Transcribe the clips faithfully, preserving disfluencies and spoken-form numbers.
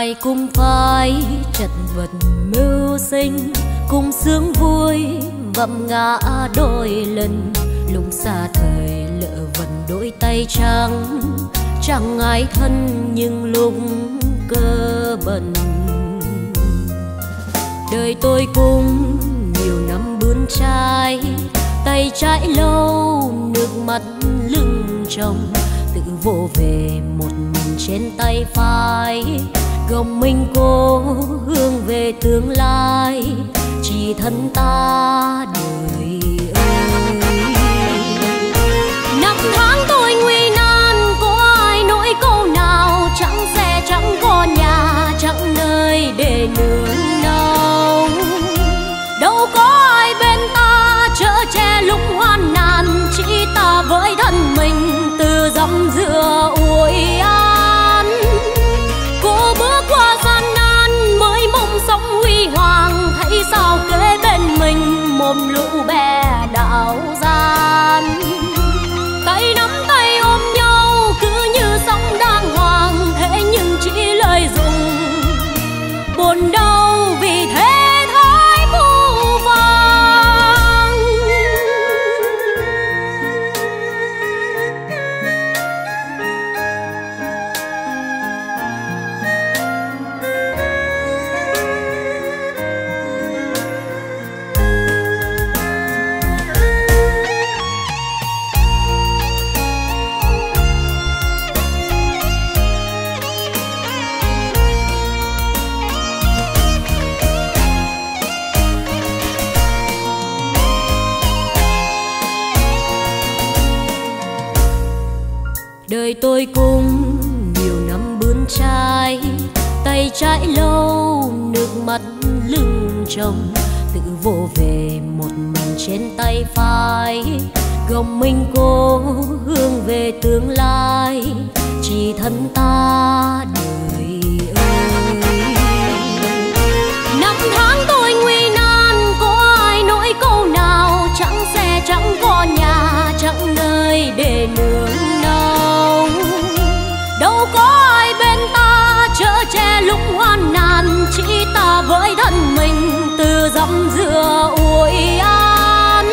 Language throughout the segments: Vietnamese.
ai cũng phải chật vật mưu sinh, cùng sướng vui vấp ngã đôi lần. Lúc xa thời lỡ vần đôi tay trắng, chẳng ai thân nhưng lúc cơ bần. Đời tôi cũng nhiều năm bươn chai, tay trái lâu nước mắt lưng tròng, tự vỗ về một mình trên tay phải, gồng mình cố hướng về tương lai, chỉ thân ta đời ơi. Năm tháng tôi nguy nan, có ai nỗi câu nào, chẳng xe chẳng có nhà, chẳng nơi để nương náu. Đâu có ai bên ta chở che lúc hoạn nạn, chỉ ta với thân mình từ dặm dừa ủi an. Cô bước qua gian nan mới mong sống huy hoàng, thấy sao kế bên mình một lũ bè đạo gian. Tay nắm tay ôm nhau cứ như sống đàng hoàng, thế nhưng chỉ lời dùng buồn đau vì thế thái vu vàng. Đời tôi cũng nhiều năm bươn chai, tay trái lâu nước mắt lưng tròng, tự vỗ về một mình trên tay phải, gồng mình cố hướng về tương lai, chỉ thân ta đời ơi. Năm tháng tôi nguy nan, có ai nỗi câu nào, chẳng xe chẳng có nhà, chẳng nơi để nương náu. Đâu có ai bên ta chở che lúc hoạn nạn, chỉ ta với thân mình từ dặm dừa ủi an.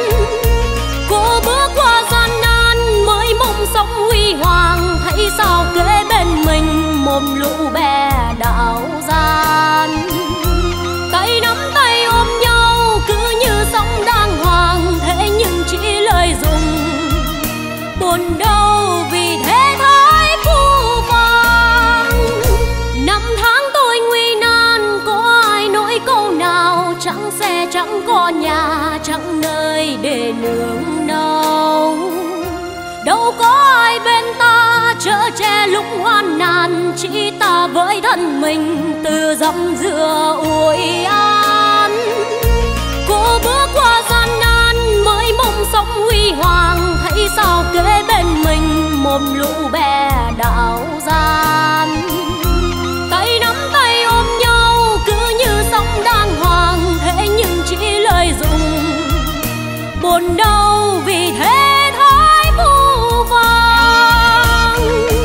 Cô bước qua gian nan mới mong sống huy hoàng, thấy sao kế bên mình một lũ bè đạo gian. Tay nắm tay ôm nhau cứ như sống đàng hoàng, thế nhưng chỉ lời dùng buồn đau vì thế thái vu vàng. Năm tháng tôi nguy nan, có ai nỗi câu nào, chẳng xe chẳng có nhà, chẳng nơi để nương náu. Đâu có ai bên ta chở che lúc hoạn nạn, chỉ ta với thân mình từ dặm dừa ủi an. Cô bước qua gian nan mới mong sống huy hoàng, thấy sao kế bên mình một lũ bè đạo gian. Tay nắm tay ôm nhau cứ như sống đàng hoàng, thế nhưng chỉ lời dùng buồn đau vì thế thái vu vàng.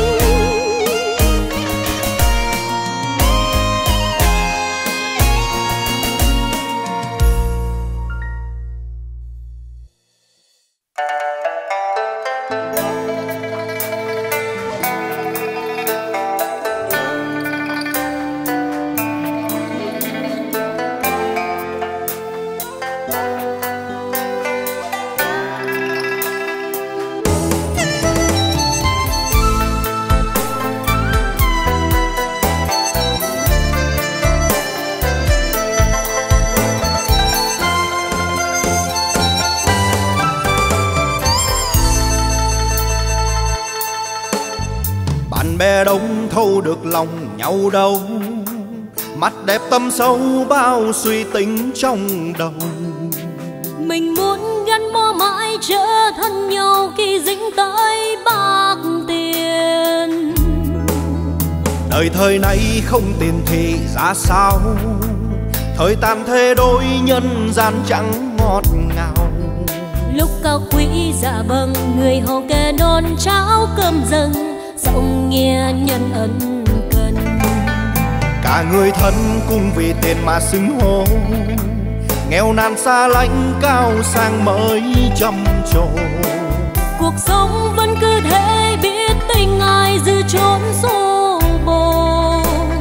Bè đông thâu được lòng nhau đâu, mắt đẹp tâm sâu bao suy tính trong đầu. Mình muốn gắn bó mãi trở thân nhau khi dính tới bạc tiền. Đời thời nay không tiền thì ra sao, thời tàn thế đôi nhân gian chẳng ngọt ngào. Lúc cao quý dạ vâng, người hầu kề non cháo cơm dâng, rộng nghĩa nhân ân cần. Cả người thân cùng vì tiền mà xưng hô, nghèo nàn xa lánh cao sang mới trầm trồ. Cuộc sống vẫn cứ thế, biết tình ai dư chốn xô bồ.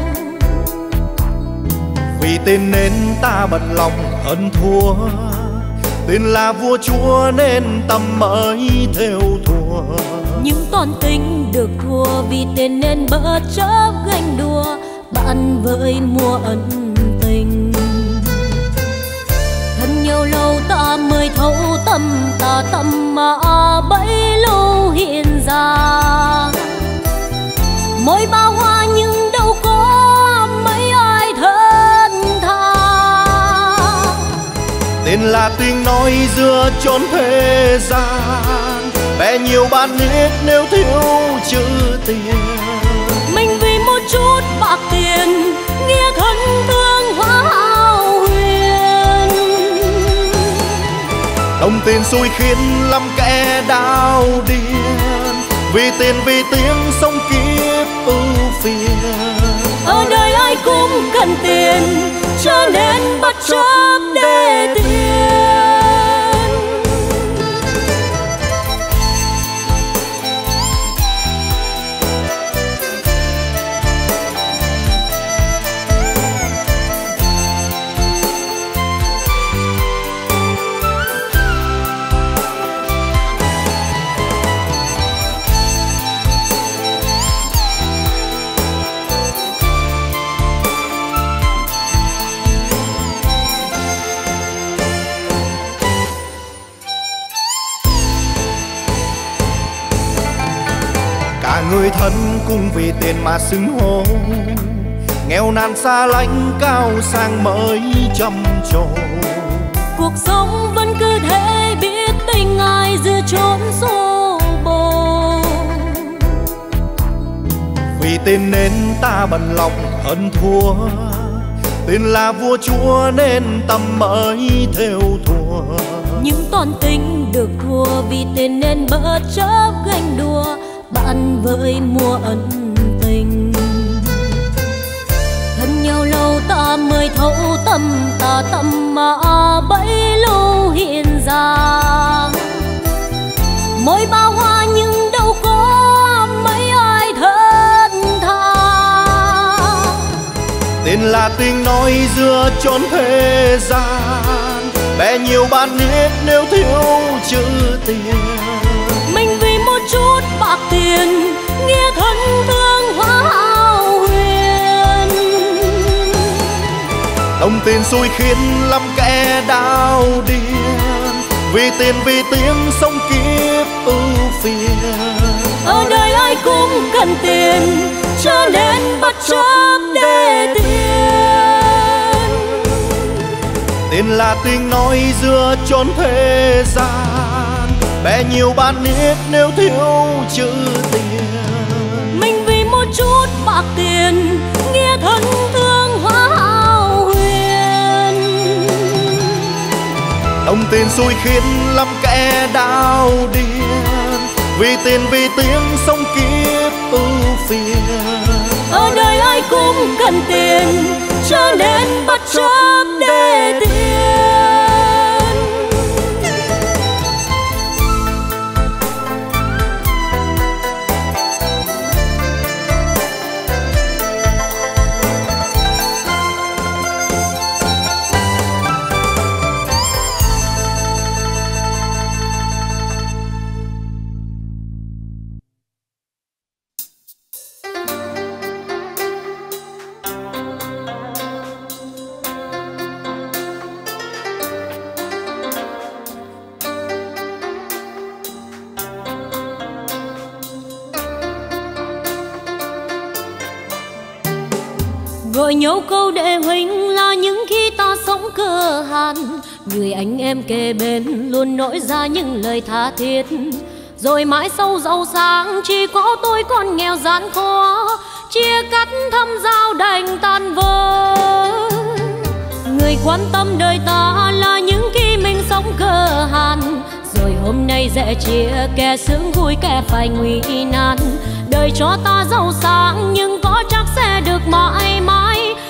Vì tiền nên ta bận lòng hơn thua, tiền là vua chúa nên tâm mới theo thua. Những con tình được thua vì tiền nên bất chấp ganh đua, bạn với mua ân tình. Thân nhau lâu ta mới thấu tâm ta tâm mà bấy lâu hiện ra. Mỗi bao hoa nhưng đâu có mấy ai thân tha. Tiền là tiếng nói giữa chốn thế gian, bè nhiều bạn biết nếu thiếu chữ tiền. Mình vì một chút bạc tiền, nghĩa thân thương hóa hao huyền. Đồng tiền xui khiến lắm kẻ đau điên, vì tiền vì tiếng sống kiếp ưu phiền. Ở đời ai cũng cần tiền, cho nên bất chấp để tiền. Người thân cùng vì tiền mà xưng hô, nghèo nàn xa lánh cao sang mới trầm trồ. Cuộc sống vẫn cứ thế, biết tình ai dư chốn xô bồ. Vì tiền nên ta bận lòng hơn thua, tiền là vua chúa nên tâm mới theo thua. Những con tình được thua vì tiền nên bất chấp ganh đua, bạn với mua ân tình. Thân nhau lâu ta mới thấu tâm ta tâm mà bấy lâu hiện ra. Mỗi bao hoa nhưng đâu có mấy ai thân tha. Tiền là tiếng nói giữa chốn thế gian, bè nhiều bạn biết nếu thiếu chữ tiền. Mình vì một chút bạc tiền, nghĩa thân thương hóa hao huyền. Đồng tiền xui khiến lắm kẻ đau điên, vì tiền vì tiếng sống kiếp ưu phiền. Ở đời ai cũng cần tiền, cho nên bất chấp để tiền. Tiền là tiếng nói giữa chốn thế gian, bè nhiều bạn biết nếu thiếu chữ tiền. Mình vì một chút bạc tiền, nghĩa thân thương hóa hao huyền. Đồng tiền xui khiến lắm kẻ đau điên, vì tiền vì tiếng sống kiếp ưu phiền. Ở đời ai cũng cần tiền, cho nên bất chấp để tiền. Gọi nhau câu đệ huynh là những khi ta sống cơ hàn, người anh em kề bên luôn nói ra những lời tha thiết. Rồi mãi sau giàu sang chỉ có tôi con nghèo gian khó, chia cắt thăm giao đành tan vỡ. Người quan tâm đời ta là những khi mình sống cơ hàn, rồi hôm nay dễ chia kẻ sướng vui kẻ phải nguy nan. Đời cho ta giàu sang nhưng có chắc sẽ được mãi mãi,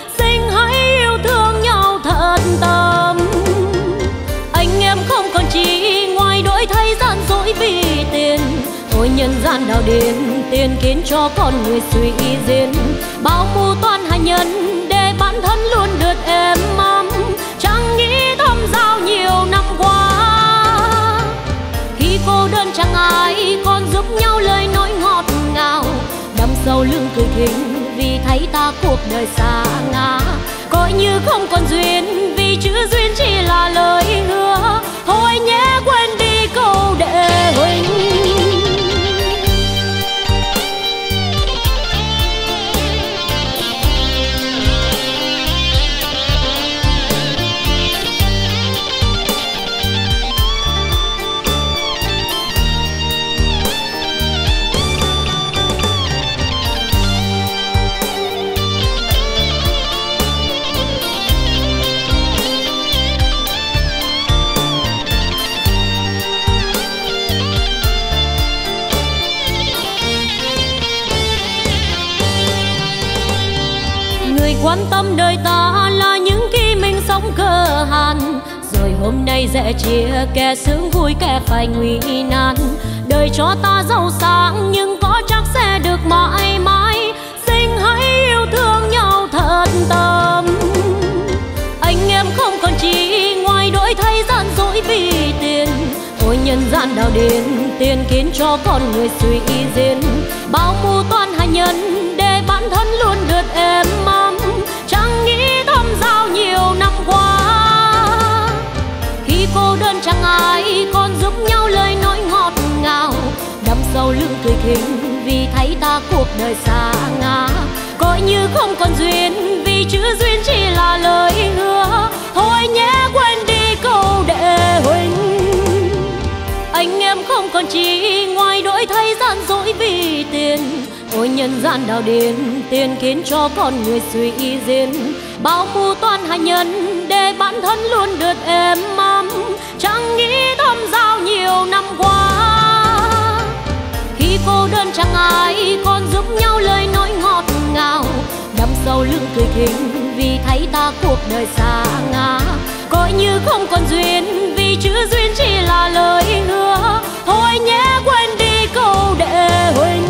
ôi nhân gian đạo điên tiền kiến cho con người suy diễn, bao mưu toan hạ nhân để bản thân luôn được êm ấm, chẳng nghĩ thâm giao nhiều năm qua. Khi cô đơn chẳng ai còn giúp nhau lời nói ngọt ngào, đâm sâu lưng cười thinh vì thấy ta cuộc đời xa ngã. Coi như không còn duyên vì chữ duyên chỉ là lời hứa, thôi nhé quên đi câu đệ huynh. Quan tâm đời ta là những khi mình sống cơ hàn, rồi hôm nay dễ chia kẻ sướng vui kẻ phải nguy nan. Đời cho ta giàu sang nhưng có chắc sẽ được mãi mãi, xin hãy yêu thương nhau thật tâm. Anh em không còn chỉ ngoài đổi thay gian dối vì tiền, ôi nhân gian đạo điên tiền kiến cho con người suy diễn, bao mưu toan hạ nhân để bản thân luôn được êm ấm, chẳng nghĩ thâm giao nhiều năm qua. Khi cô đơn chẳng ai còn giúp nhau lời nói ngọt ngào, đâm sâu lưng cười thinh vì thấy ta cuộc đời xa ngã. Coi như không còn duyên vì chữ duyên chỉ là lời hứa, thôi nhé quên đi câu đệ huynh. Anh em không còn chỉ ngoài đổi thay gian dối vì tiền, ôi nhân gian đạo điên tiền kiến cho con người suy diễn, bao mưu toan hạ nhân để bản thân luôn được êm ấm, chẳng nghĩ thâm giao nhiều năm qua. Khi cô đơn chẳng ai còn giúp nhau lời nói ngọt ngào, đâm sâu lưng cười thinh vì thấy ta cuộc đời xa ngã. Coi như không còn duyên vì chữ duyên chỉ là lời hứa, thôi nhé quên đi câu đệ huynh.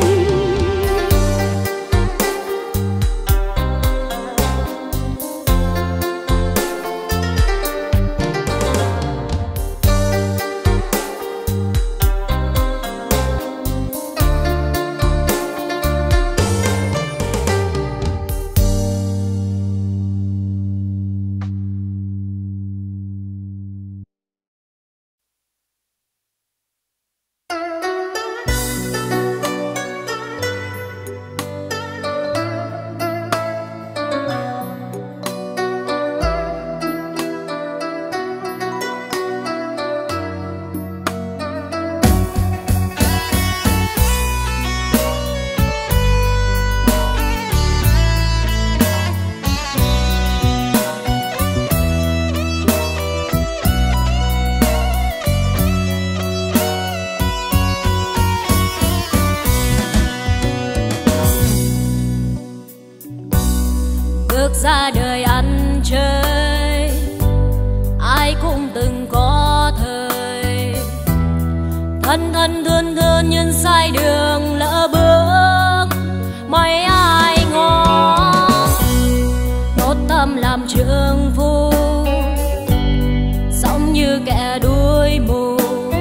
Ra đời ăn chơi ai cũng từng có thời, thân thân thương thương nhân sai đường lỡ bước mấy ai ngó. Tốt tâm làm trượng phu sống như kẻ đuôi mù,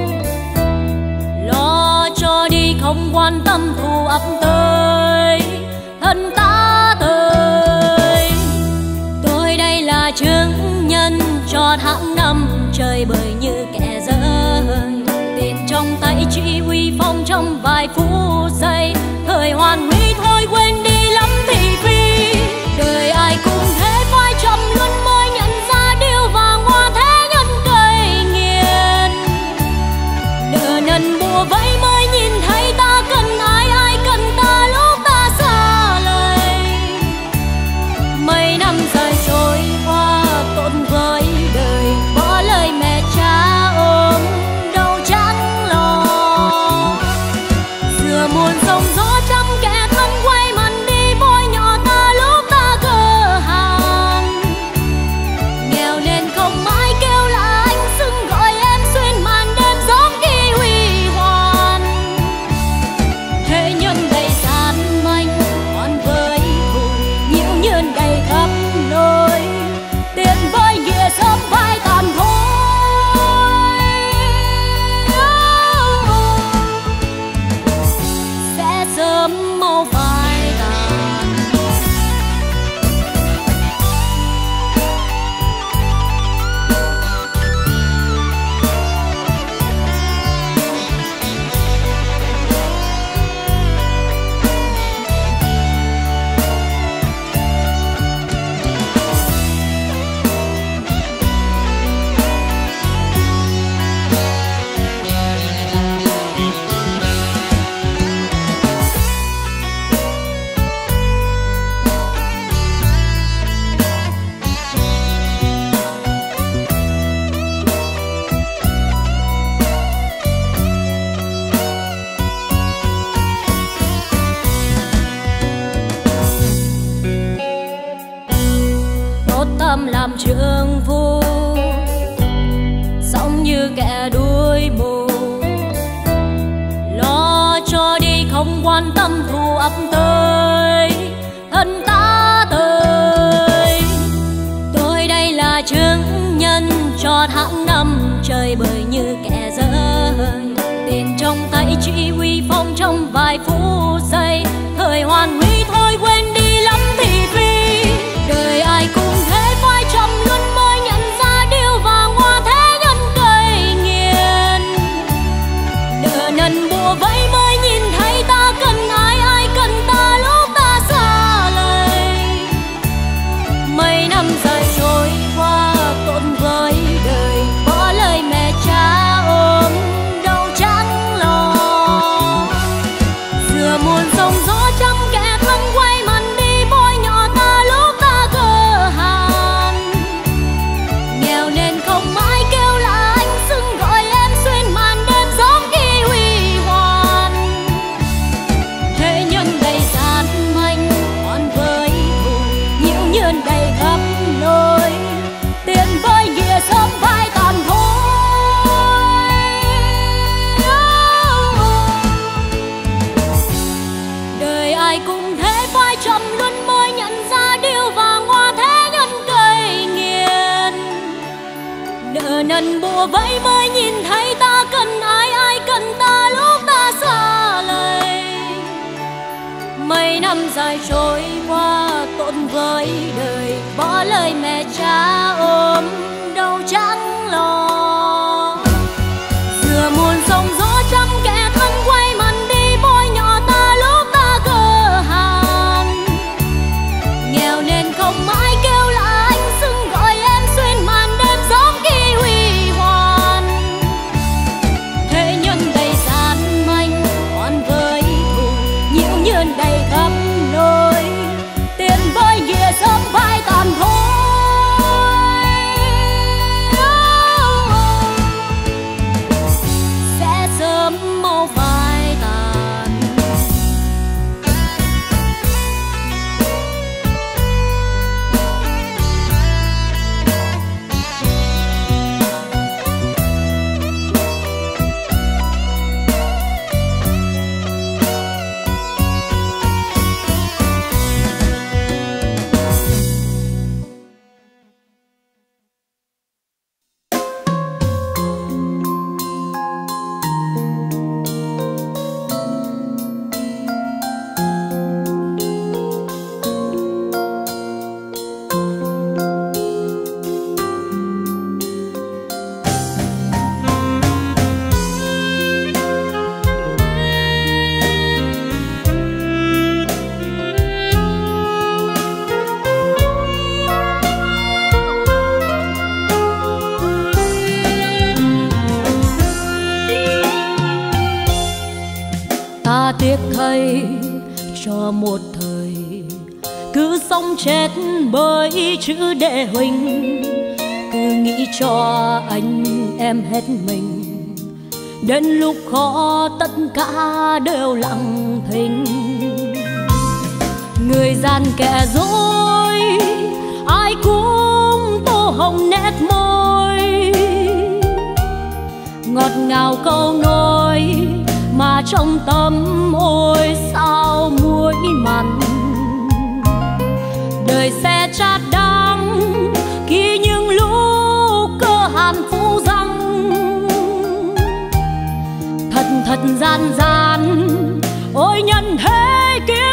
lo cho đi không quan tâm thù ập tới thân ta tới. Tôi đây là chứng nhân cho tháng năm trời bời như kẻ dở hơi, tiền trong tay chỉ uy phong trong vài phút giây, thời hoàn nguy thôi quên đi lắm thị phi. Đời ai cũng thế phải chậm luôn mới nhận ra điều vàng hoa thế nhân cây nghiền. Nợ nần bùa vây mới nhìn thấy ta cần ai, ai cần ta lúc ta xa lầy. Mấy năm dài trôi qua tổn với đời, bỏ lời mẹ cha ôm đâu chẳng lo. Dừa muôn sông gió trăm kẻ thân quay mặt đi, bôi nhỏ ta lúc ta cơ hàng. Nghèo nên không mãi kêu là anh xưng gọi em xuyên màn đêm gió khi huy hoàng. mau phai tàn. làm trượng phu, sống như kẻ đuôi mù, lo cho đi không quan tâm thù ập tới thân ta tới. Tôi đây là chứng nhân cho tháng năm trời bời như kẻ rơi, tiền trong tay chỉ huy phong trong vài phút giây, thời hoàn huy thôi quên đi lắm thị phi. Đời ai cũng thế phai trầm luôn mới nhận ra điều vàng hoa thế nhân cây nghiền. Nợ nần bùa vây mới nhìn thấy ta cần ai, ai cần ta lúc ta xa lầy. Mấy năm dài trôi qua tổn với đời, bỏ lời mẹ cha ôm đâu chẳng lo. Dừa muôn sông gió trăm kẻ thân quay mặt đi, bôi nhọ ta lúc ta cơ hàn. Nghèo nên không mãi kêu là anh, xưng gọi em xuyên màn đêm giống khi huy hoàn. Thế nhân đầy gian manh oan với thù, nhiễu nhơn đầy khắp nơi, tiền với nghĩa sớm phai tàn thôi. Đời ai cũng thế phai trầm luôn mới nhận ra điều vàng hoa thế nhân cây nghiền. Nợ nần bùa vây mới nhìn thấy ta cần ai, ai cần ta lúc ta xa lầy. Mấy năm dài trôi qua tổn với đời, bỏ lời mẹ cha ôm đâu chẳng lo. Dừa muôn sông gió trăm kẻ thân quay mặt đi, bôi nhọ ta lúc ta cơ hàn. Nghèo nên không mãi kêu là anh, xưng gọi em xuyên màn đêm giống khi huy hoàn. Thế nhân đầy gian manh oan với thù, nhiễu nhơn đầy khắp nơi, tiền với nghĩa sớm phai tàn thôi. Sẽ sớm mau phai tàn. Ta tiếc thay cho một thời cứ sống chết bởi chữ đệ huynh, cứ nghĩ cho anh em hết mình, đến lúc khó tất cả đều lặng thinh. Người gian kẻ dối ai cũng tô hồng nét môi, ngọt ngào câu nói mà trong tâm ôi sao muối mặn. Đời sẽ chát đắng khi những lúc cơ hàn phũ răng, thật thật gian gian ôi nhân thế kia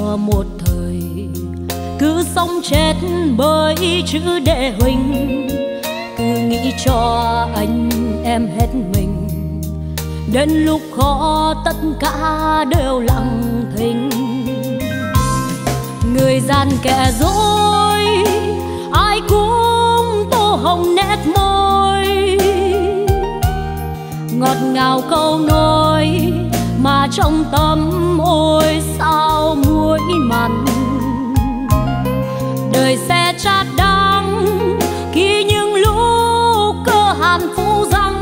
cho một thời, cứ sống chết bởi chữ đệ huynh, cứ nghĩ cho anh em hết mình, đến lúc khó tất cả đều lặng thinh. Người gian kẻ dối ai cũng tô hồng nét môi, ngọt ngào câu nói mà trong tâm ôi sao muối mặn. Đời sẽ chát đắng khi những lúc cơ hàn phủ răng,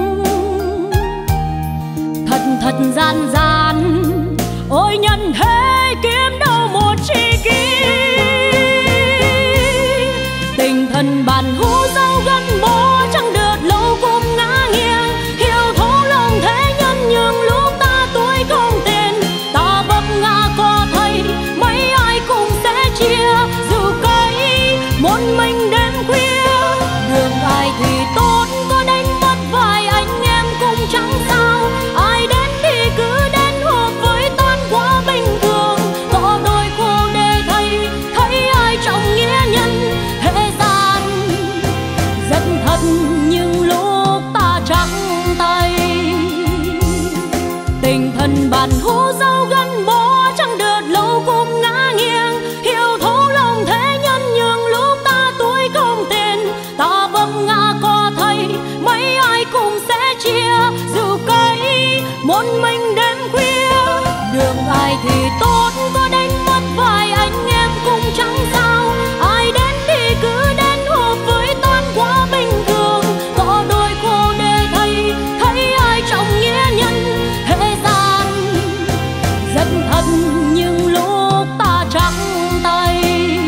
thật thật gian gian ôi nhân thế kiếm đâu một tri kỷ. Tình thân bàn hữu dấu gắn bó chẳng được lâu cũng ngã nghiêng, hiểu thấu lòng thế nhân nhưng lúc ta tuổi không tiền, ta vấp ngã có thấy mấy ai cũng sẽ chia, dù cây một mình đêm khuya. Đường ai thì tốt có đánh mất vài anh em cũng chẳng sao, ai đến thì cứ đến hợp với tan quá bình thường. Có đôi khô để thấy thấy ai trọng nghĩa nhân, thế gian rất thật nhưng lúc ta trắng tay. Tình thân bàn hữu dấu gắn bó chẳng được lâu cũng ngã nghiêng, hiểu thấu lòng thế nhân nhưng lúc ta tuổi không tiền, ta vấp ngã có thấy mấy ai cũng sẽ chia, dù cây một mình đêm khuya. Đường ai thì tốt có đánh mất vài anh em cũng chẳng sao, ai đến thì cứ đến hợp với tan quá bình thường. Có đôi khô để thấy thấy ai trọng nghĩa nhân, thế gian rất thật nhưng lúc ta trắng tay.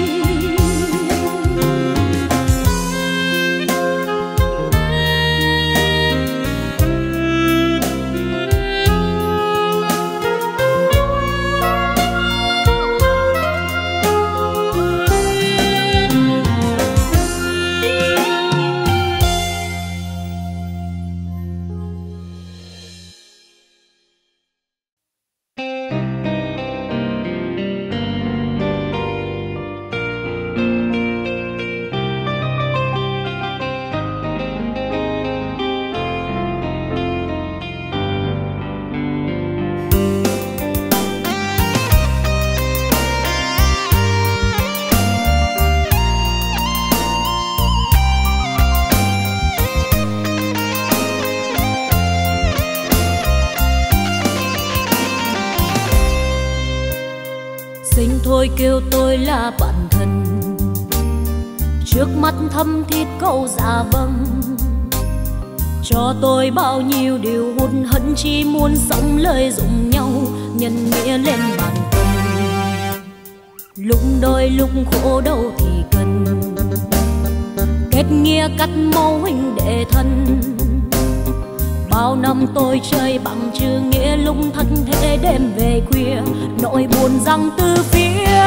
Sinh thôi kêu tôi là bạn thân, trước mắt thâm thiết câu dạ vâng, cho tôi bao nhiêu điều hụt hẫng, chỉ muốn sống lời dụng nhau nhân nghĩa lên bàn cân. Lúc đôi lúc khổ đau thì cần kết nghĩa cắt mâu huynh đệ thân. Bao năm tôi chơi bằng chữ nghĩa, lúc thất thế đêm về khuya nỗi buồn răng từ phía.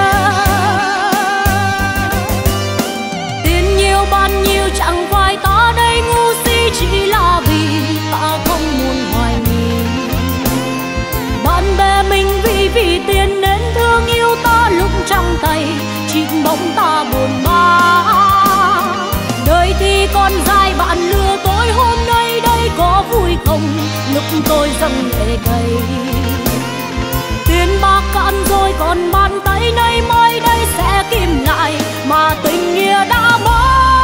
Tiền nhiều ban nhiêu chẳng phải ta đây ngu si, chỉ là vì ta không muốn hoài nghi. Bạn bè mình vì vì tiền nên thương yêu ta, lúc trong tay chỉ bóng ta buồn bã. Đời thì còn dài bạn lừa tôi hôm nay đây có vui không, lúc tôi dâng lệ cay. Tiền bạc cạn rồi còn bàn tay nay mai đây sẽ kìm lại, mà tình nghĩa đã mất.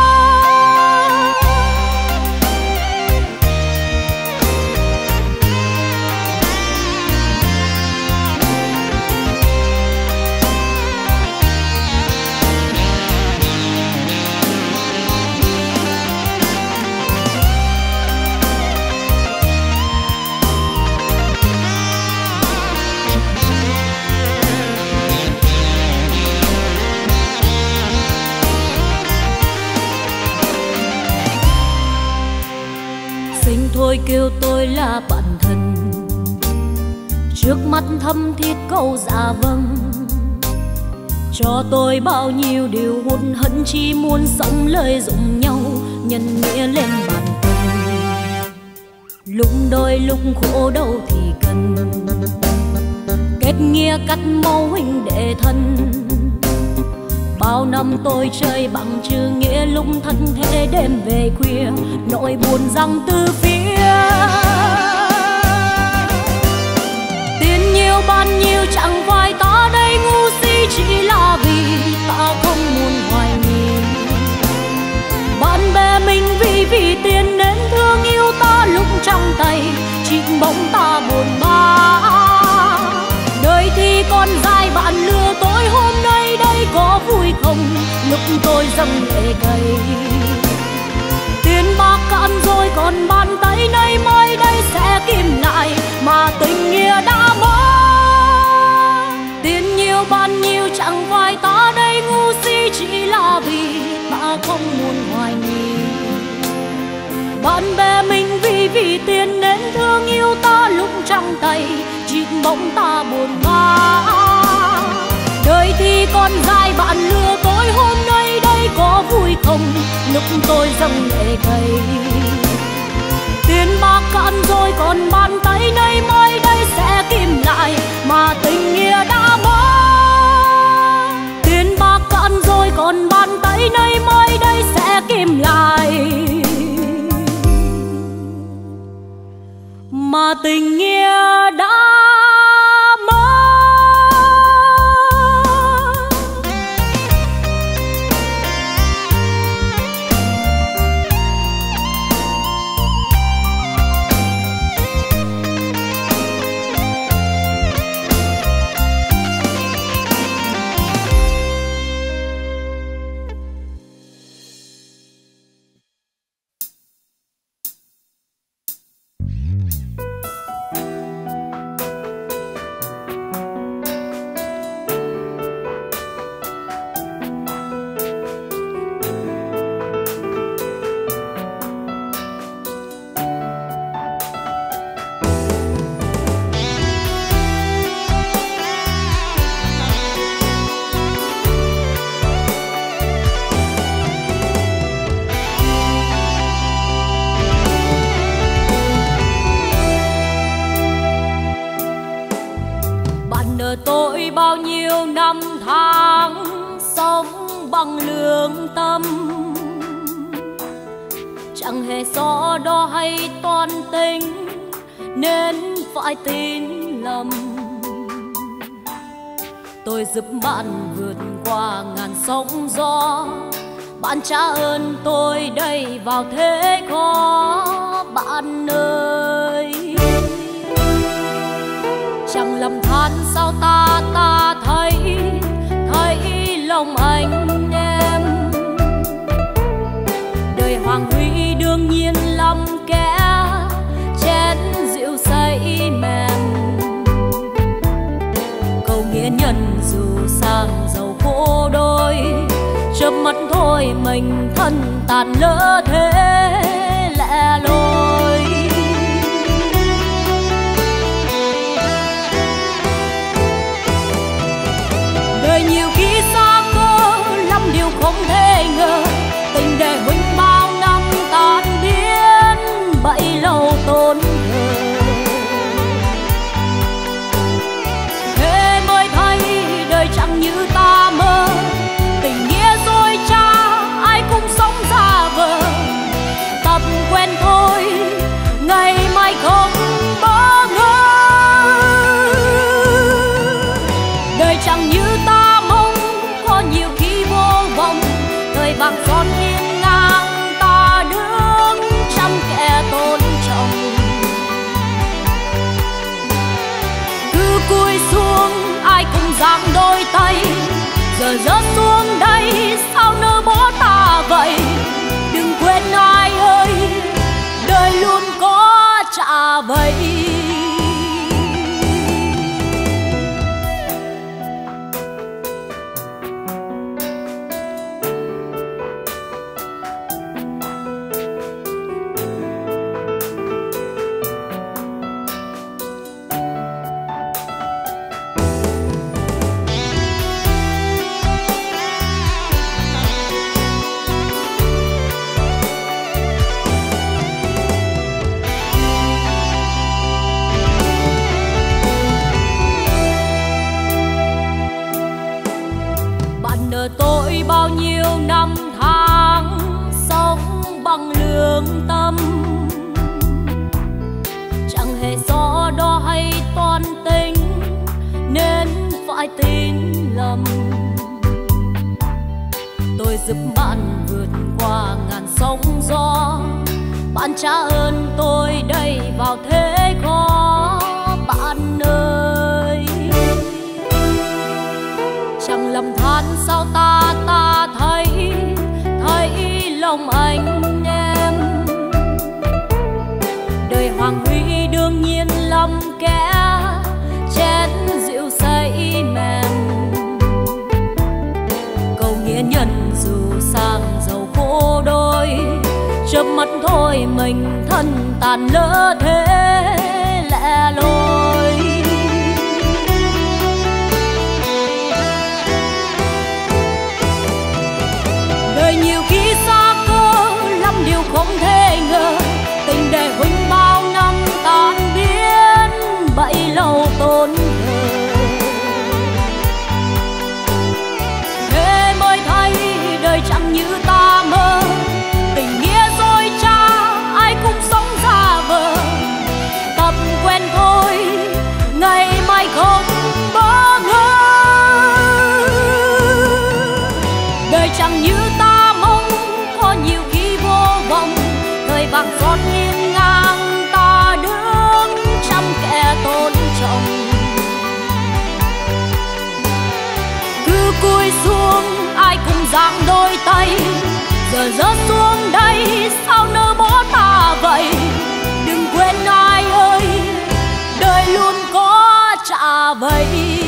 Thôi kêu tôi là bạn thân, trước mắt thâm thiết câu dạ vâng, cho tôi bao nhiêu điều hụt hẫng, chỉ muốn sống lời dụng nhau nhân nghĩa lên bàn cân. Lúc đôi lúc khổ đau thì cần kết nghĩa cắt máu huynh đệ thân. Bao năm tôi chơi bằng chữ nghĩa, lúc thân thế đêm về khuya, nỗi buồn giăng từ phía. Tiền nhiều ban nhiêu chẳng phải ta đây ngu si, chỉ là vì ta không muốn hoài nghi. Bạn bè mình vì vì tiền nên thương yêu ta, lúc trong tay chỉ bỗng ta buồn bã. Đời thì còn dài bạn lừa tôi, hôm nay đây có vui không lúc tôi dâng lệ cay. Tiền bạc cạn rồi còn bàn tay nay mai đây sẽ kìm lại, mà tình nghĩa đã mất. Tiền nhiều ban nhiêu chẳng phải ta đây ngu si, chỉ là vì ta không muốn hoài nghi. Bạn bè mình vì vì tiền nên thương yêu ta, lúc trong tay chỉ bỗng ta buồn bã. Đời thì còn dài bạn lừa tôi, hôm nay đây có vui không lúc tôi dâng lệ cay. Tiền bạc cạn rồi còn bàn tay nay mai đây sẽ kìm lại, mà tình nghĩa đã mất. Tiền bạc cạn rồi còn bàn tay nay mai đây sẽ kìm lại, mà tình nghĩa đã tôi bao nhiêu năm tháng sống bằng lương tâm, chẳng hề so đo hay toan tính nên phải tin lầm. Tôi giúp bạn vượt qua ngàn sóng gió, bạn trả ơn tôi đây vào thế khó. Bạn ơi, chẳng lầm than sao ta ta thấy thấy lòng anh em. Đời hoàng huy đương nhiên lắm kẻ chén rượu say mềm. Câu nghĩa nhân dù sang giàu khổ đôi, chớp mắt thôi mình thân tàn lỡ thế lẻ loi. Đời nhiều khi xa cơ lắm điều không thể ngờ, tình để huynh bao năm tan biến bấy lâu tốn thờ. Thế mới thấy đời chẳng như ta mơ, tình nghĩa dối trá ai cũng sống giả vờ. Tập quen thôi ngày mai không bỡ ngỡ, đời chẳng như ta mong có nhiều khi vô vọng. Thời bạc son hiên ngang ta đứng trăm kẻ tôn trọng, cứ cúi xuống ai cũng giang đôi tay. Giờ rớt xuống đây sao nỡ bỏ ta vậy, đừng quên ai ơi đời luôn có trả vậy. phải tin lầm. Tôi giúp bạn vượt qua ngàn sóng gió, bạn trả ơn tôi đây vào thế khó. Bạn ơi, chẳng lầm than sao ta ta thấy thấy lòng anh em. Đời hoàng huy đương nhiên lắm kẻ chén rượu say mềm. Câu nghĩa nhân dù sang giàu khổ đôi, chớp mắt thôi mình thân tàn lỡ thế lẻ loi. Đời nhiều khi xa cơ lắm điều không thể ngờ, tình để huynh bao năm tan biến bậy lâu tốn thờ. Thế mới thấy đời chẳng như ta mơ, tình nghĩa dối trá ai cũng sống giả vờ. Tập quen thôi ngày mai không bỡ ngỡ, đời chẳng như ta mong có nhiều khi vô vọng. Thời vàng giọt nghiêng ngang ta đứng trăm kẻ tôn trọng. Cứ cúi xuống ai cùng giang đôi tay, giờ rớt xuống đây sao nỡ bỏ ta vậy. Đừng quên ai ơi, đời luôn có trả vậy.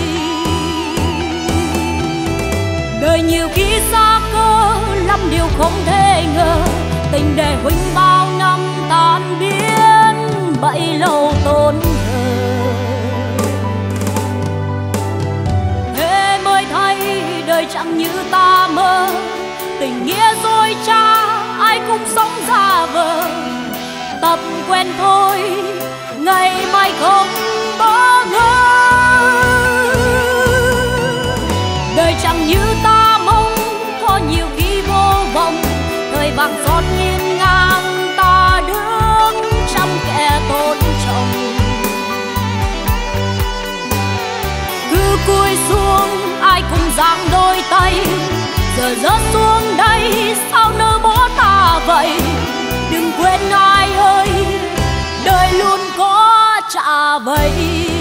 Đời nhiều khi xa cơ lắm điều không thể ngờ, tình để huynh bao năm tan biến bậy lâu tốn thờ. Thế mới thấy đời chẳng như ta mơ, tình nghĩa dối trá ai cũng sống giả vờ. Tập quen thôi ngày mai không bỡ ngỡ, đời chẳng như ta mong có nhiều khi vô vọng. Thời vàng giọt nghiêng ngang ta đứng trăm kẻ tôn trọng. Cứ cúi xuống ai cùng giang đôi tay, giờ rớt xuống đây sao nỡ bỏ ta vậy. Đừng quên ai ơi, đời luôn có trả vậy.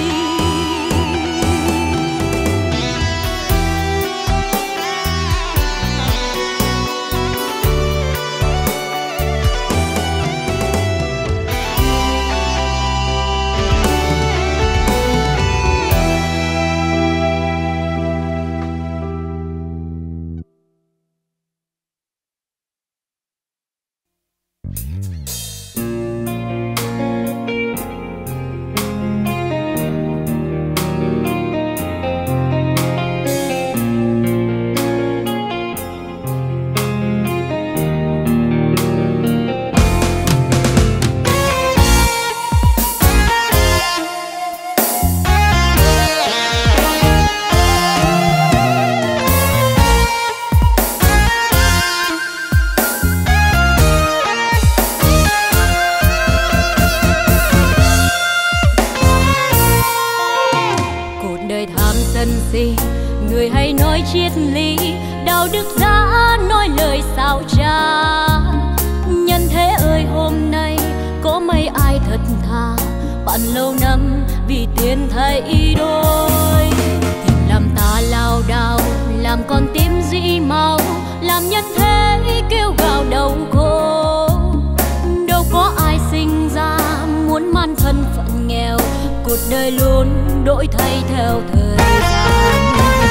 Người hay nói triết lý đạo đức đã nói lời sao cha. Nhân thế ơi hôm nay có mấy ai thật thà, bạn lâu năm vì tiền thay đôi. Tình làm ta lao đao, làm con tim dĩ máu, làm nhân thế kêu gào đau khổ. Đâu có ai sinh ra muốn mang thân phận nghèo, cuộc đời luôn đổi thay theo thời gian.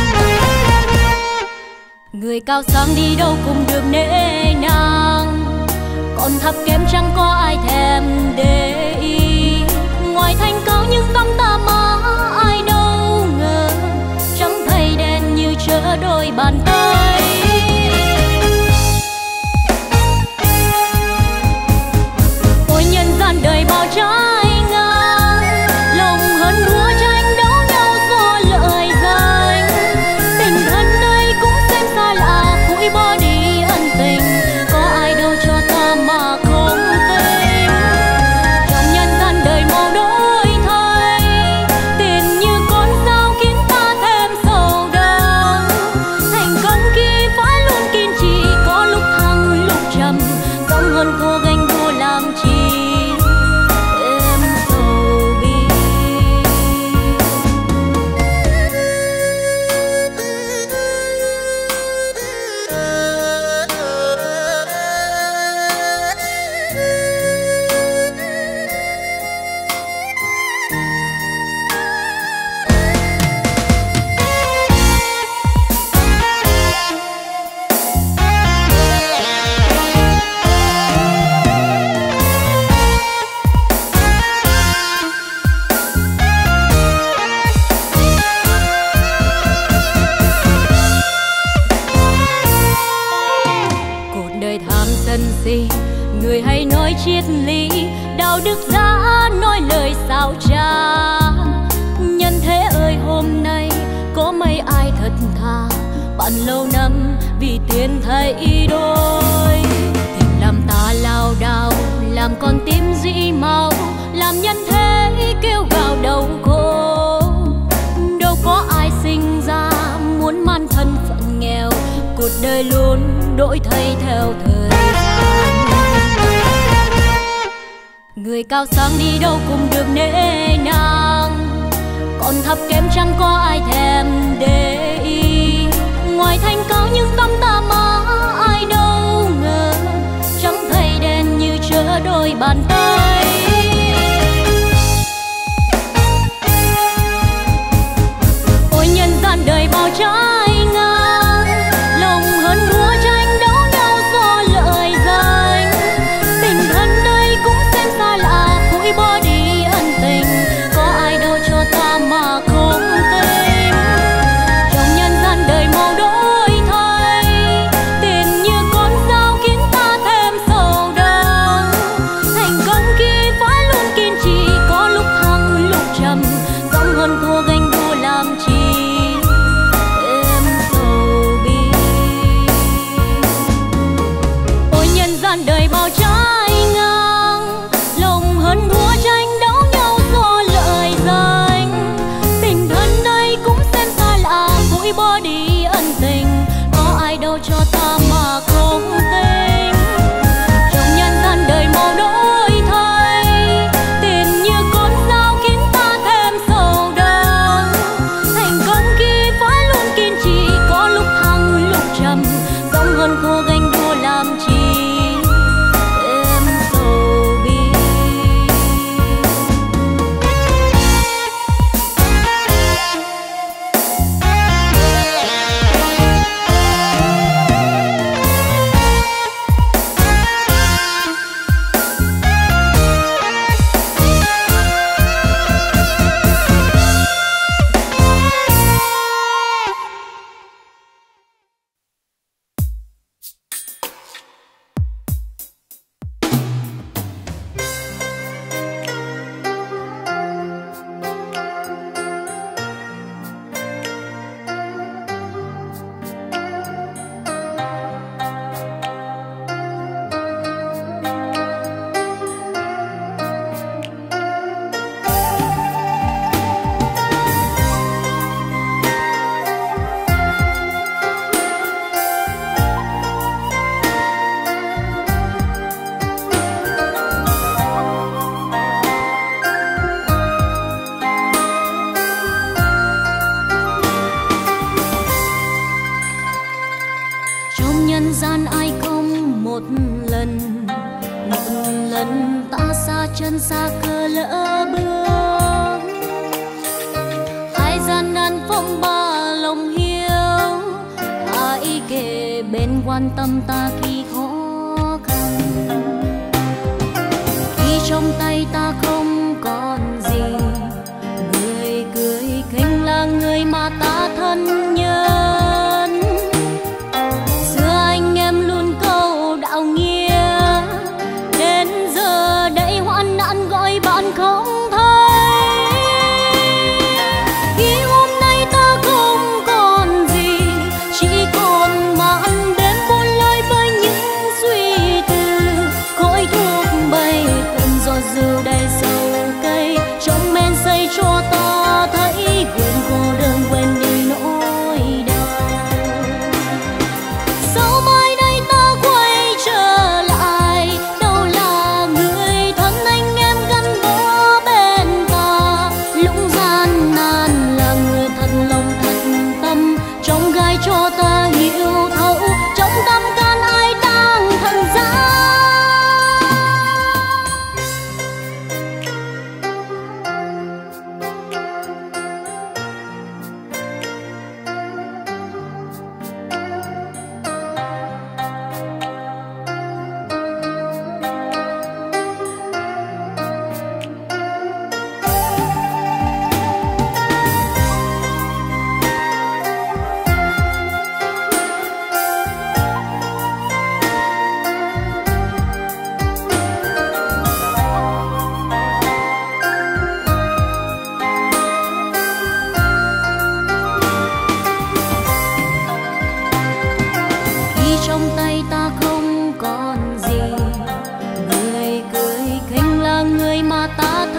Người cao sang đi đâu cũng được nể nang, còn thấp kém chẳng có ai thèm để ý. Ngoài thanh cao nhưng tâm ta má ai đâu ngờ, trắng thay đen như chở đôi bàn tay. Ôi nhân gian đời bao trái ngang, lòng hơn đua tranh đấu nhau do lợi danh. Tình thân đây cũng xem xa lạ, cũi bỏ đi ân tình, có ai đâu cho ta mà không tin. Trong sao cha. Nhân thế ơi hôm nay có mấy ai thật thà, bạn lâu năm vì tiền thay đôi. Tình làm ta lao đao, làm con tim dĩ máu, làm nhân thế kêu gào đau khổ. Đâu có ai sinh ra muốn man thân phận nghèo, cuộc đời luôn đổi thay theo thời gian. Người cao sang đi đâu cũng được nể nang, còn thấp kém chẳng có ai thèm để ý. Ngoài thanh cao nhưng tâm ta má ai đâu ngờ, trắng thay đen như chớ đôi bàn tay. Ôi nhân gian đời bao trái ngang, lòng hơn đua tranh đấu nhau do lợi danh. Tình thân đây cũng xem xa lạ, phủi bỏ đi ân tình, có ai đâu cho ta mà không tin. Trong nhân gian đời màu đổi thay, tiền như con dao khiến ta thêm sầu đau. Thành công khi phải luôn kiên trì, có lúc thăng lúc trầm, dẫu hơn thua ganh đua làm chi thêm sầu bi. Ôi nhân gian đời bao trái ngang, lòng hơn đua tranh đấu nhau do lợi danh. Tình thân đây cũng xem xa lạ, phủi bỏ đi ân tình, có ai đâu cho ta mà không tin. Trong nhân gian đời màu đổi thay, tiền như con dao khiến ta thêm sầu đau. Thành công khi phải luôn kiên trì, có lúc thăng lúc trầm, dẫu hơn thua ganh đua làm chi thêm sầu bi. Trong nhân gian ai không một lần, một lần ta xa chân xa cơ lỡ bước. Ai gian nan phong ba lòng hiếu, ai kề bên quan tâm ta khi khó khăn. Khi trong tay ta không còn gì, người cười khinh là người mà ta thân nhân. Xưa anh em luôn câu đạo nghĩa, đến giờ đây hoạn nạn gọi bạn không thấy. Khi hôm nay ta không còn gì, chỉ còn màn đêm buồn lơi với những suy tư. Khói thuốc bay cơn gió dịu đầy sầu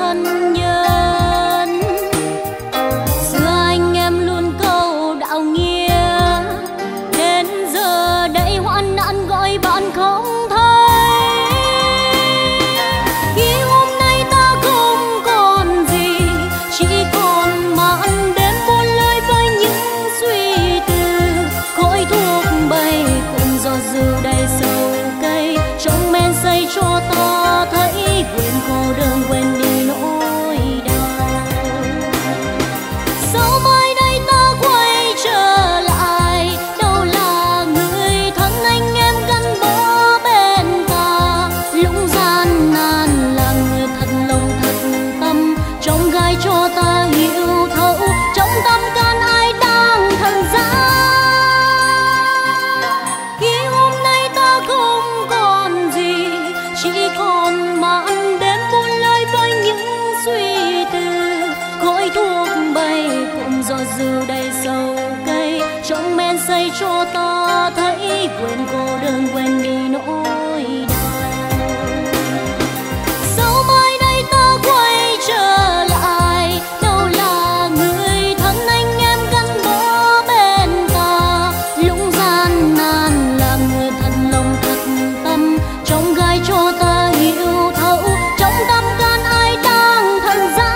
thân nhân. Xưa anh em luôn câu đạo nghĩa, đến giờ đây hoạn nạn gọi bạn không thấy. Khi hôm nay ta không còn gì, chỉ còn màn đêm buồn lơi với những suy tư. Khói thuốc bay cùng gió dịu đầy sầu cây, trong men say cho ta thấy quên cô đơn, quên đi nỗi đau. Sau mai đây ta quay trở lại, đâu là người thân anh em gắn bó bên ta. Lúc gian nan là người thật lòng thật tâm, trong gai cho ta hiểu thấu, trong tâm can ai đang thần giá. Khi hôm nay ta không còn gì, chỉ còn màn đêm buồn lơi với những suy tư. Khói thuốc bay cùng gió dịu đầy sầu cây, trong men say cho ta thấy quên cô đơn, quên đi nỗi đau. Sau mai đây ta quay trở lại, đâu là người thân anh em gắn bó bên ta. Lúc gian nan là người thật lòng thật tâm, trong gai cho ta hiểu thấu, trong tâm can ai đang thần giá.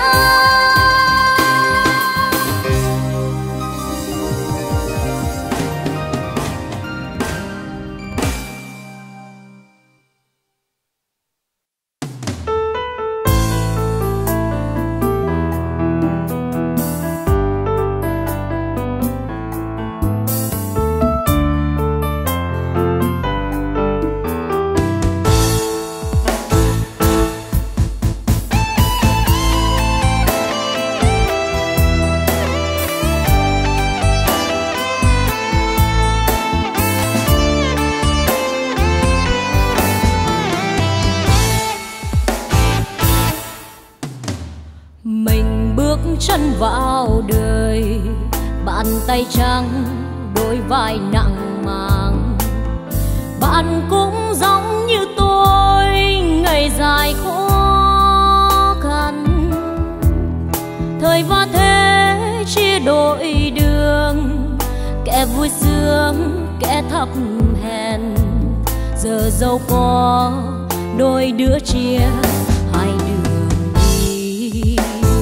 Mình bước chân vào đời, bàn tay trắng, đôi vai nặng mang. Bạn cũng giống như tôi, ngày dài khó khăn. Thời và thế chia đôi đường, kẻ vui sướng, kẻ thấp hèn. Giờ dẫu có đôi đứa chia hai đường đi.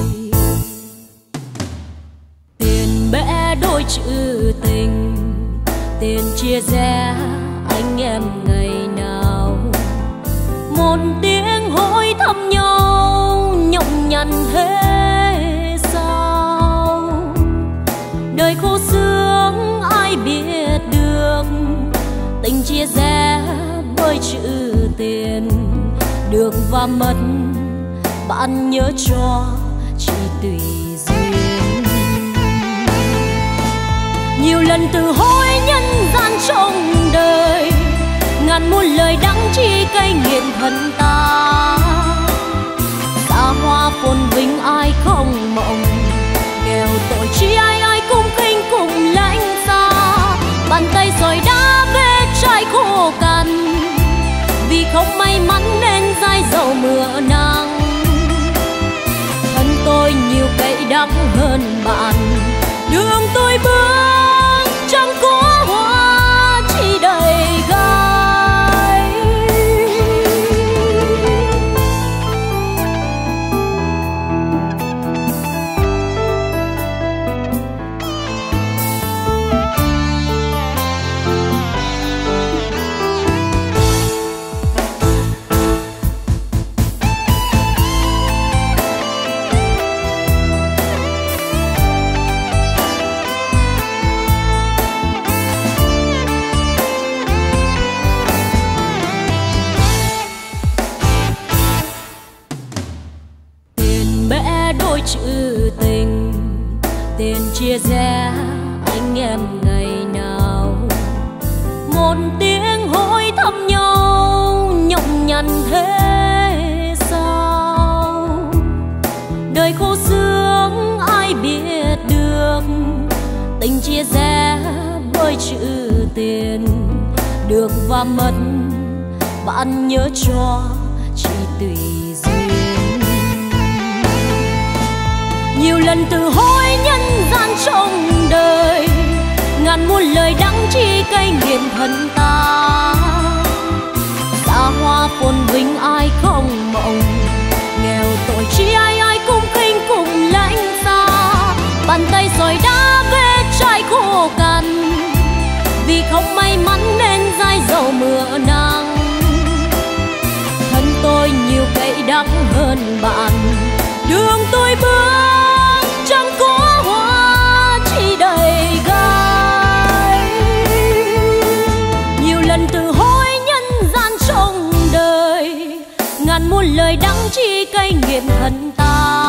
Tiền bẽ đôi chữ tình, tiền chia rẽ anh em ngày nào. Một tiếng hối thăm nhau, nhọc nhằn thế sao. Đời khô sướng ai biết được, tình chia rẽ bởi chữ tiền. Được và mất bạn nhớ cho chỉ tùy duyên. Nhiều lần từ hối nhân gian trong đời, ngàn muôn lời đắng chi cay nghiện thân ta. Xa hoa phồn vinh ai không mộng, nghèo tội chi ai ai cũng khinh cùng lãnh xa. Bàn tay sỏi đá vết trái khô cằn, vì không may mắn nên dai dầu mưa nắng. Thân tôi nhiều cay đắng hơn bạn, đường tôi bước chẳng có hoa chỉ đầy gai. Chữ tình, tiền chia rẽ anh em ngày nào. Một tiếng hối thăm nhau, nhọc nhằn thế sao. Đời khô sướng ai biết được, tình chia rẽ bởi chữ tiền. Được và mất bạn nhớ cho chỉ tùy duyên. lần từ hối nhân gian trong đời, ngàn muôn lời đắng chi cay nghiệt thân ta. Xa hoa phồn vinh ai không mộng, nghèo tội chi ai ai cũng khinh cùng lãnh xa. Bàn tay sỏi đá vết trái khô cằn, vì không may mắn nên dai dầu mưa nắng. Thân tôi nhiều cay đắng hơn bạn, đường tôi bước chẳng có hoa chỉ đầy gai. Nhiều lần từ hối nhân gian trong đời, ngàn muôn lời đắng chi cay nghiệt thân ta.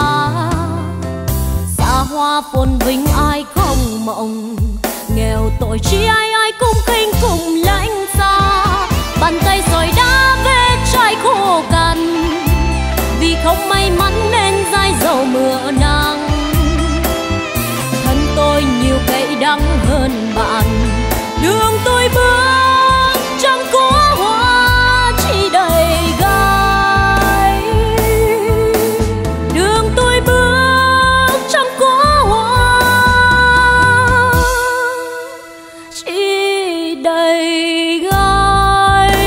Xa hoa phồn vinh ai không mộng, nghèo tội chi ai ai cũng khinh cùng lãnh xa. Bàn tay sỏi đá vết trái khô cằn, vì không may mắn nên dai dầu mưa nắng. Thân tôi nhiều cay đắng hơn bạn, đường tôi bước chẳng có hoa chỉ đầy gai. Đường tôi bước chẳng có hoa chỉ đầy gai.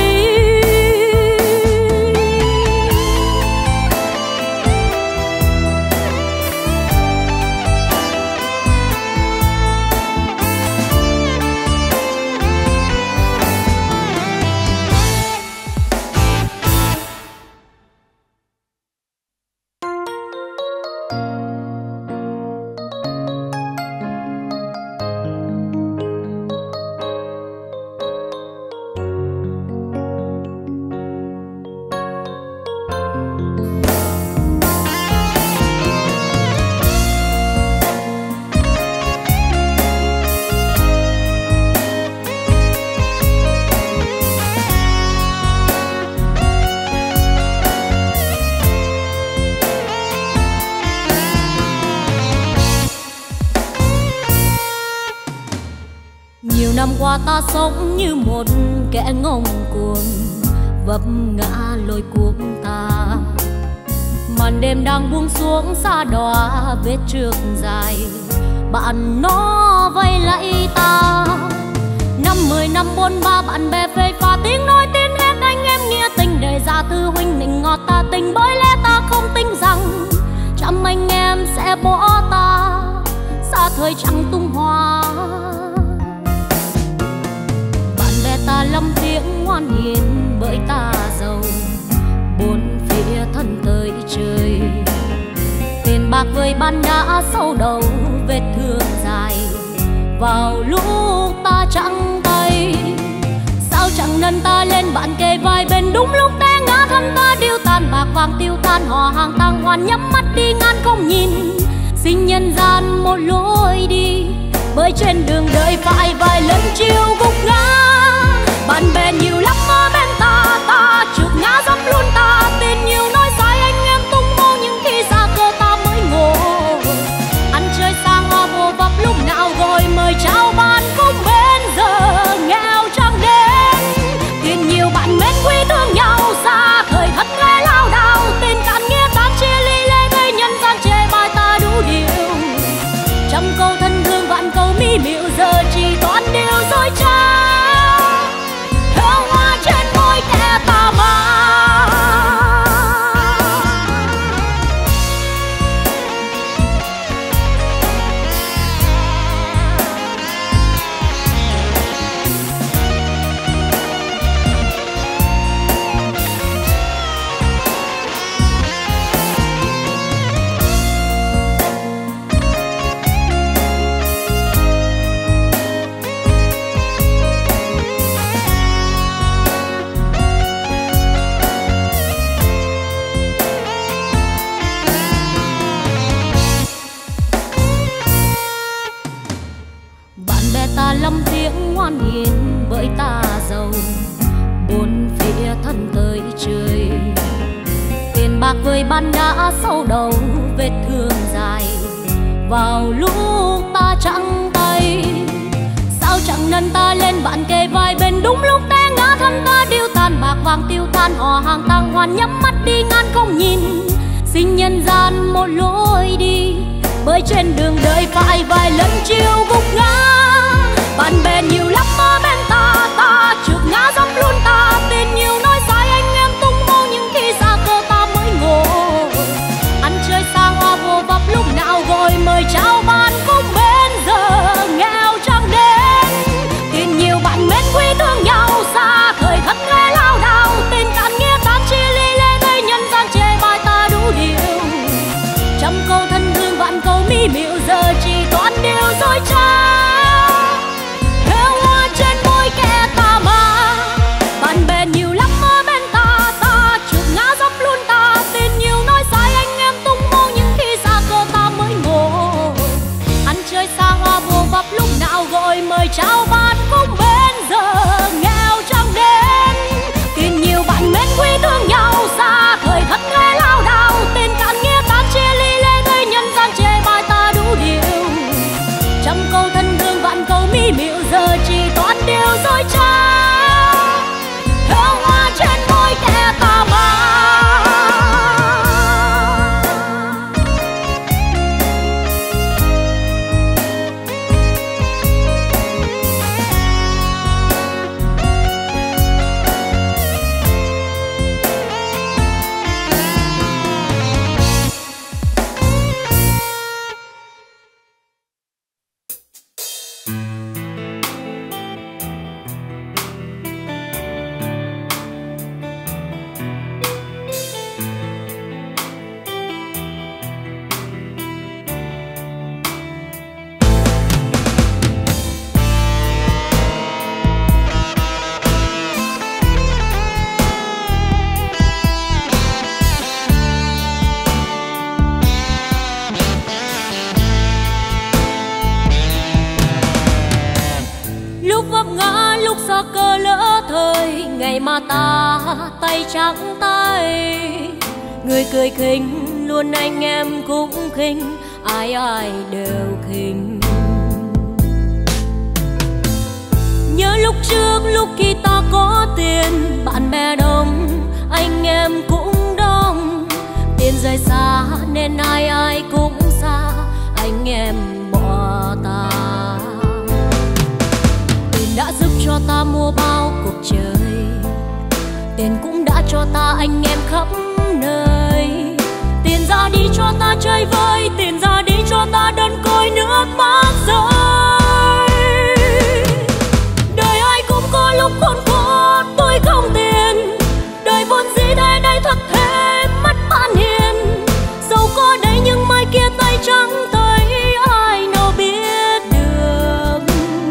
Nhiều năm qua ta sống như một kẻ ngông cuồng, vấp ngã lối cuộc ta. Màn đêm đang buông xuống xa đọa vết trước dài, bạn nó vây lại ta. Năm mười năm bôn ba bạn bè phê pha, tiếng nói tiếng hét anh em nghĩa tình đời ra thư huynh nịnh ngọt ta tình. Bởi lẽ ta không tin rằng trăm anh em sẽ bỏ ta xa thời trăng tung hoa. Ta lắm tiếng ngoan hiền bởi ta giàu, bốn phía thân tới trời. Tiền bạc vơi ban đã sâu đầu vết thương dài, vào lúc ta trắng tay. Sao chẳng nâng ta lên bạn kề vai bên, đúng lúc té ngã thân ta điêu tàn. Bạc vàng tiêu tan họ hàng tang hoàn, nhắm mắt đi ngang không nhìn. Xin nhân gian một lối đi, bởi trên đường đời phải vài lần chiều gục ngã. Bạn bè nhiều lắm ở bên ta, ta trượt ngã dẫm luôn ta. Tin nhiều nói sai anh em tung hô, nhưng khi xa cơ ta mới ngộ. Ăn chơi xa hoa vô vập lúc nào gọi mời chào bạn cũng bên giờ nghèo chẳng đến. Tin nhiều bạn mến quý thương nhau, xa thời thân nghe lao đao. Tin cạn nghĩa tan chia ly lê, gây nhân gian chê bai ta đủ điều. Trăm câu thân thương vạn câu mỹ miều, giờ chỉ toàn điều dối trá. Vơi ban đã sâu đầu vết thương dài, vào lúc ta trắng tay. Sao chẳng nâng ta lên bạn kề vai bên, đúng lúc té ngã thân ta điêu tàn. Bạc vàng tiêu tan họ hàng tang hoàn, nhắm mắt đi ngang không nhìn. Xin nhân gian một lối đi, bởi phải vài lần chiều gục ngã. Bạn bè nhiều lắm ở bên ta, ta trượt ngã dẫm luôn ta. Tiền nhiều nói sai anh em tung hô, nhưng khi xa cơ ta mới ngộ. Ăn chơi xa hoa vô vập lúc nào gọi mời chào bạn cũng bên giờ nghèo chẳng đến. Tiền nhiều bạn mến quý thương nhau, xa thời khắc nghe lao đao. Tình cạn nghĩa tan chia ly lê gây nhân gian chê bai ta đủ điều. Trăm câu thân thương vạn câu mỹ miều, giờ chỉ toàn điều dối trá. Heo hoa trên môi kẻ ta mà, bạn bè nhiều lắm ở bên ta, ta trượt ngã dẫm luôn ta. Tin nhiều nói sai anh em tung hô, nhưng khi xa cơ ta mới ngộ. Ăn chơi xa hoa vô vập lúc nào gọi mời chào bạn cũng bên giờ nghèo chẳng đến. Tin nhiều bạn mến quý thương nhau, xa thời khắc nghe lao đao. Tình cạn nghĩa tan chia ly lê gây nhân gian chê bai ta đủ điều. Trăm câu thân thương vạn câu mỹ miều, giờ chỉ toàn điều dối trá. Heo hoa trên môi kẻ ta mà. Ngày mà ta tay trắng tay, người cười khinh luôn anh em cũng khinh, ai ai đều khinh. Nhớ lúc trước lúc khi ta có tiền, bạn bè đông anh em cũng đông. Tiền rời xa nên ai ai cũng xa, anh em bỏ ta. Tiền đã giúp cho ta mua bao cuộc chơi, tiền cũng đã cho ta anh em khắp nơi. Tiền ra đi cho ta chơi vơi, tiền ra đi cho ta đơn côi nước mắt rơi. Đời ai cũng có lúc khốn khổ, tôi không tiền. Đời vốn dĩ thế đây thật thế mất bạn hiền. Dẫu có đây nhưng mai kia tay trắng tới, ai nào biết được.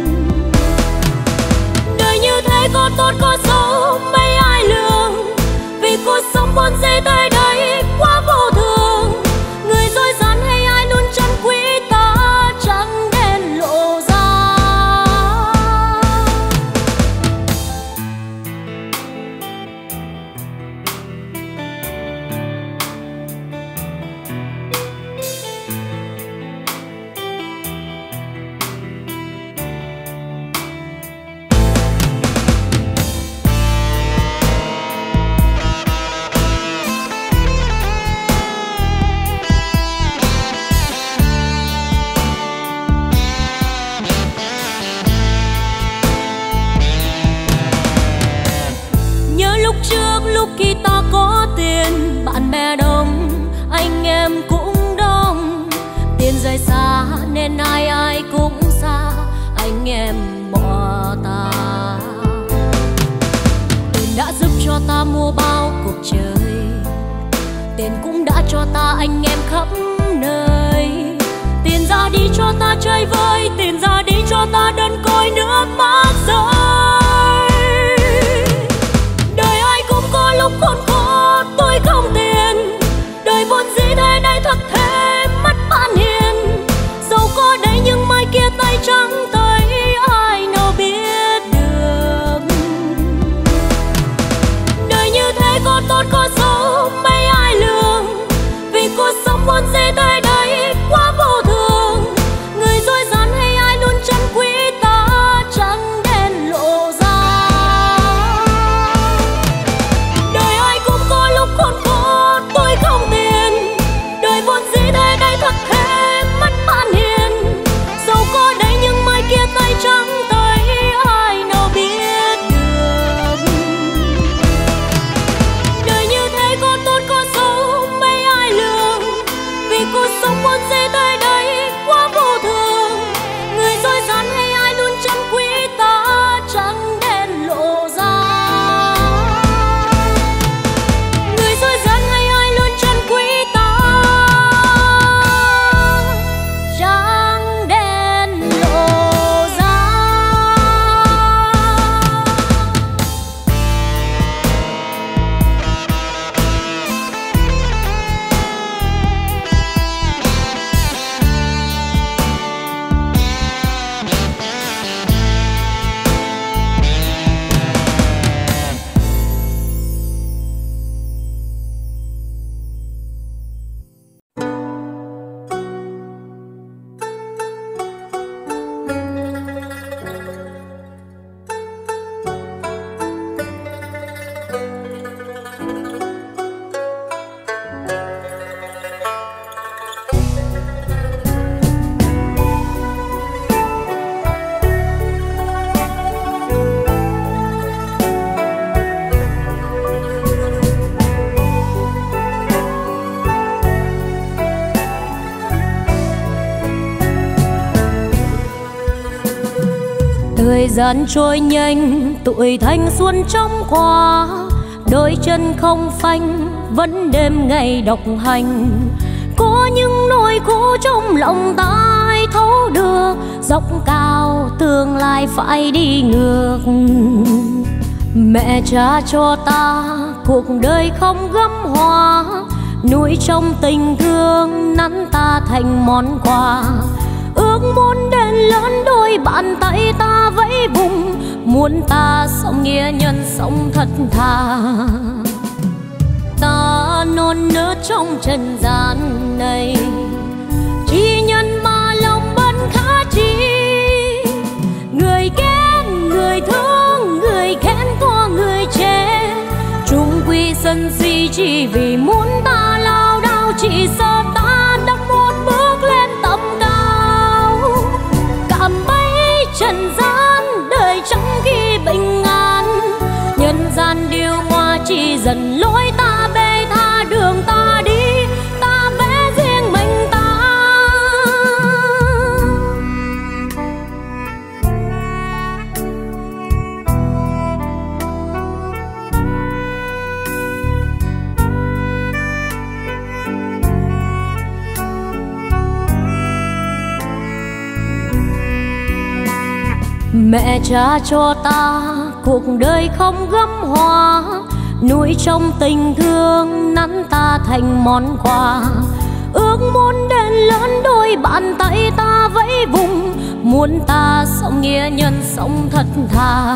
Đời như thế có tốt có xấu mấy ai lường, vì cuộc sống vốn dĩ tới đây quá vô thường. Người dối gian hay ai luôn trân quý ta, chẳng đến lộ ra. Lúc khi ta có tiền, bạn bè đông anh em cũng đông. Tiền rời xa nên ai ai cũng xa, anh em bỏ ta. Tiền đã giúp cho ta mua bao cuộc chơi, tiền cũng đã cho ta anh em khắp nơi. Tiền ra đi cho ta chơi vơi, tiền ra đi cho ta đơn côi nước mắt rơi. Đời ai cũng có lúc khốn khổ, tôi không tiền. Đời vốn dĩ thế đây thật thế mất bạn hiền. Dẫu có đây nhưng mai kia tay trắng tới, ai nào biết được. Đời như thế có tốt có xấu mấy ai lường, vì cuộc sống vốn dĩ sống muốn gì tới đây quá vô thường. Người dối gian hay ai luôn chân quý ta trắng đen lộ ra. Người dối gian hay ai luôn chân quý ta trắng đen lộ ra. Thời gian trôi nhanh, tuổi thanh xuân trong qua, đôi chân không phanh, vẫn đêm ngày độc hành. Có những nỗi khổ trong lòng ta ai thấu được, dốc cao tương lai phải đi ngược. Mẹ cha cho ta cuộc đời không gấm hoa, nuôi trong tình thương nắn ta thành món quà. Ước muốn đến lớn đôi bàn tay ta vẫy vùng, muốn ta sống nghĩa nhân sống thật thà. Ta non nớt trong trần gian này, chỉ nhân mà lòng bấn khá chi. Người khen người thương, người khen có người chê, chung quy sân si chỉ vì muốn ta lao đao. Chỉ sợ ta đã một bước lên tầm cao, cảm bấy trần gian đời chẳng khi bình an. Nhân gian điều hòa chỉ dần lối ta bê tha đường ta đi, ta vẽ riêng mình ta. Mẹ cha cho ta cuộc đời không gấm hoa, nuôi trong tình thương nắn ta thành món quà. Ước muốn đến lớn đôi bàn tay ta vẫy vùng, muốn ta sống nghĩa nhân sống thật thà.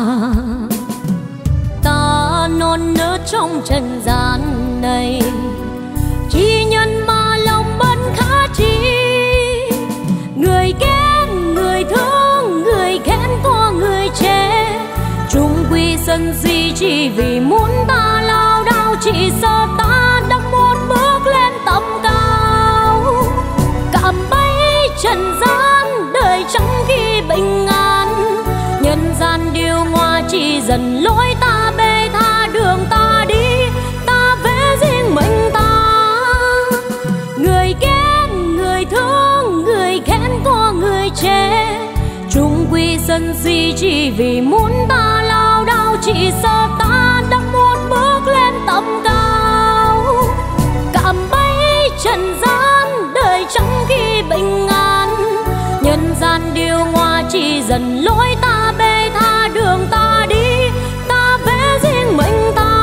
Ta non nớt trong trần gian này, chỉ nhân mà lòng bấn khá chi. Người khen người thương, người khen có người chê, chung quy sân si chỉ vì muốn ta lao đao. Chỉ sợ ta đã một bước lên tầm cao, cảm bấy trần gian đời chẳng khi bình an. Nhân gian điều hòa chỉ dần lối ta bê tha đường ta đi, ta vẽ riêng mình ta. Người khen người thương, người khen có người chê, chung quy sân si chỉ vì muốn ta lao đao. Chỉ sợ ta đã một bước lên tầm cao, cảm bấy trần gian đời chẳng khi bình an. Nhân gian điều hòa chỉ dần lối ta bê tha đường ta đi, ta vẽ riêng mình ta.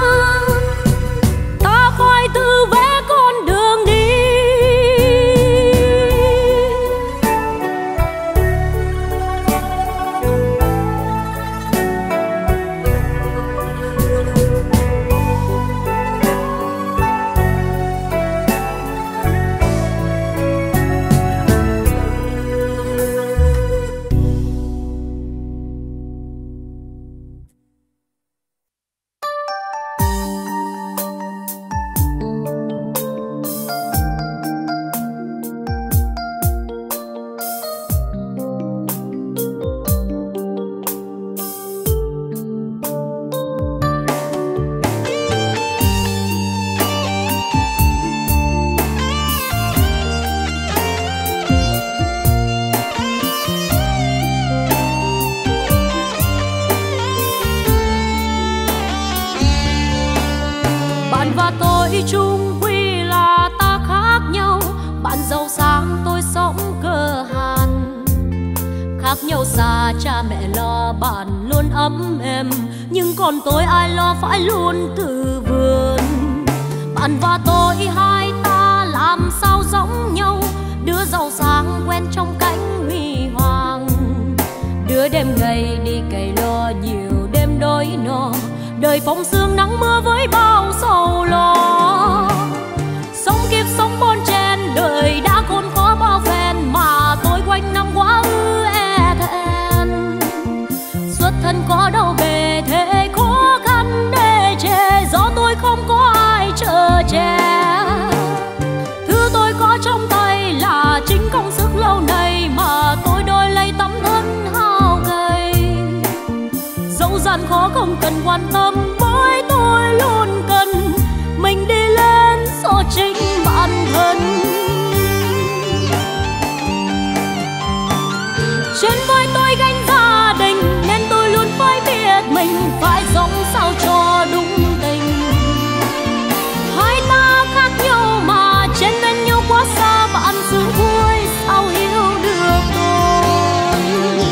Ta khỏi tự vẽ con đường đi. giàu sang tôi sống cơ hàn. Khác nhau xa cha mẹ lo bạn luôn ấm êm, nhưng còn tôi ai lo phải luôn tự vườn. Bạn và tôi hai ta làm sao giống nhau, đứa giàu sang quen trong cánh huy hoàng, đứa đêm ngày đi cày lo nhiều đêm đói no, đời phong sương nắng mưa với bao sầu lo. Sống kiếp sống bon chen đời đã khôn khó bao phen, mà tôi quanh năm quá ư e thẹn. Xuất thân có đâu bề thế khó khăn để che, do tôi không có ai chở che. Thứ tôi có trong tay là chính công sức lâu nay, mà tôi đôi lấy tấm thân hao gầy. Dẫu gian khó không cần quan tâm, bởi tôi luôn cần mình đi lên do chính bản thân. Trên vai tôi gánh gia đình, nên tôi luôn phải biết mình phải sống sao cho đúng tình. Hai ta khác nhau mà trên bên nhau quá xa, bạn sướng vui sao hiểu được tôi.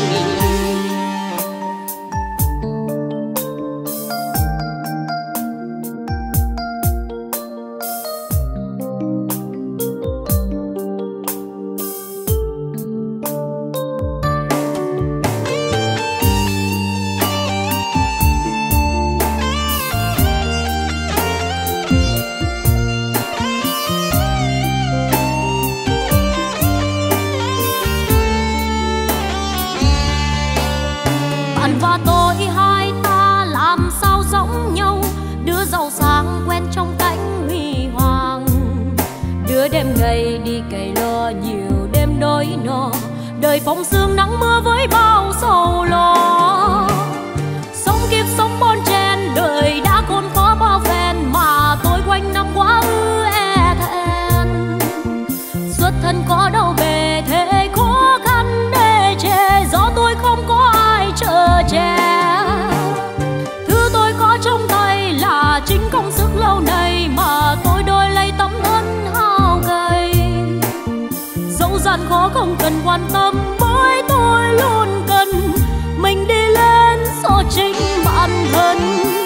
Và tôi hai ta làm sao giống nhau, đứa giàu sang quen trong cánh huy hoàng, đứa đêm ngày đi cày lo nhiều đêm đói no, đời phong sương nắng mưa với bao sầu lo. Sống kiếp sống bon chen đời đã khôn khó bao phen, mà tôi quanh năm quá ư e thẹn. Xuất thân có đâu bề thế khó khăn để che, do tôi không có ai chở che. Thứ tôi có trong tay là chính công sức lâu nay, mà tôi đôi lấy tấm thân hao gầy. Dẫu gian khó không cần quan tâm, bởi tôi luôn cần mình đi lên do chính bản thân.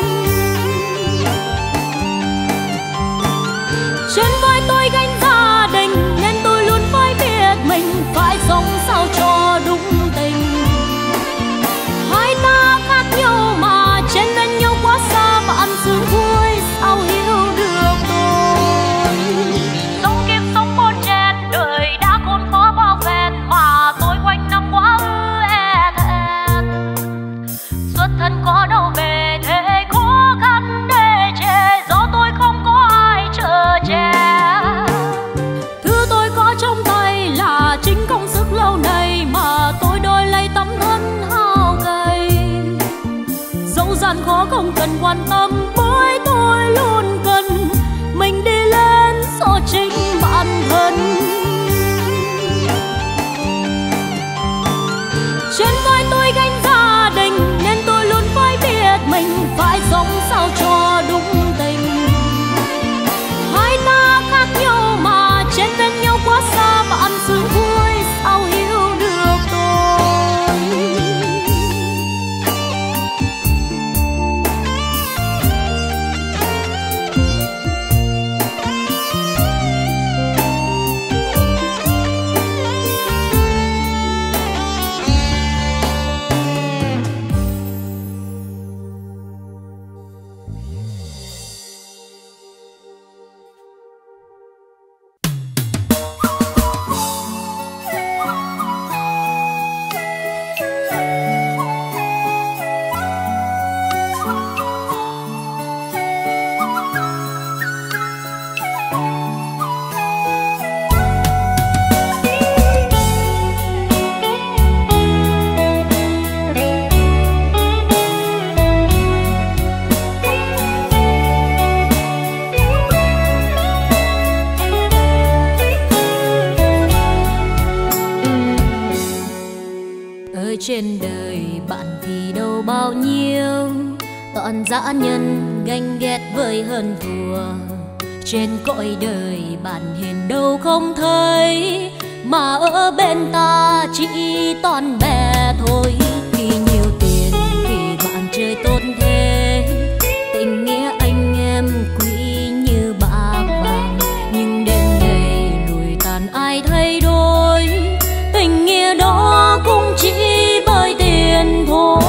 Trên vai tôi gánh gia đình, nên tôi luôn phải biết mình phải sống sao cho đúng tình. Hai ta khác nhau mà trên bên nhau quá xa, bạn sướng vui sao hiểu được tôi. Sống kiếp sống bon chen đời đã khôn khó bao phen, mà tôi quanh năm quá ư e thẹn. Xuất thân có đâu bề thế khó khăn để che, do tôi không có ai chở che. Thứ tôi có trong tay là chính công sức lâu nay, mà tôi đôi lấy tấm thân hao gầy. Dẫu gian khó không cần quan tâm, bởi tôi luôn cần mình đi lên do chính bản thân. Trên vai tôi gánh gia đình, nên tôi luôn phải biết mình phải sống sao cho đúng tình. Hai ta khác nhau mà trên bên nhau quá xa, bạn sướng vui sao hiểu được tôi. Trên đời bạn thì đâu bao nhiêu, toàn dã nhân ganh ghét với hơn thua. trên cõi đời bạn hiền đâu không thấy, mà ở bên ta chỉ toàn bè thôi. Khi nhiều tiền thì bạn chơi tốt thế, tình nghĩa anh em quý như bạc vàng, nhưng đến ngày lùi tàn ai thay đổi, tình nghĩa đó cũng chỉ bởi tiền thôi.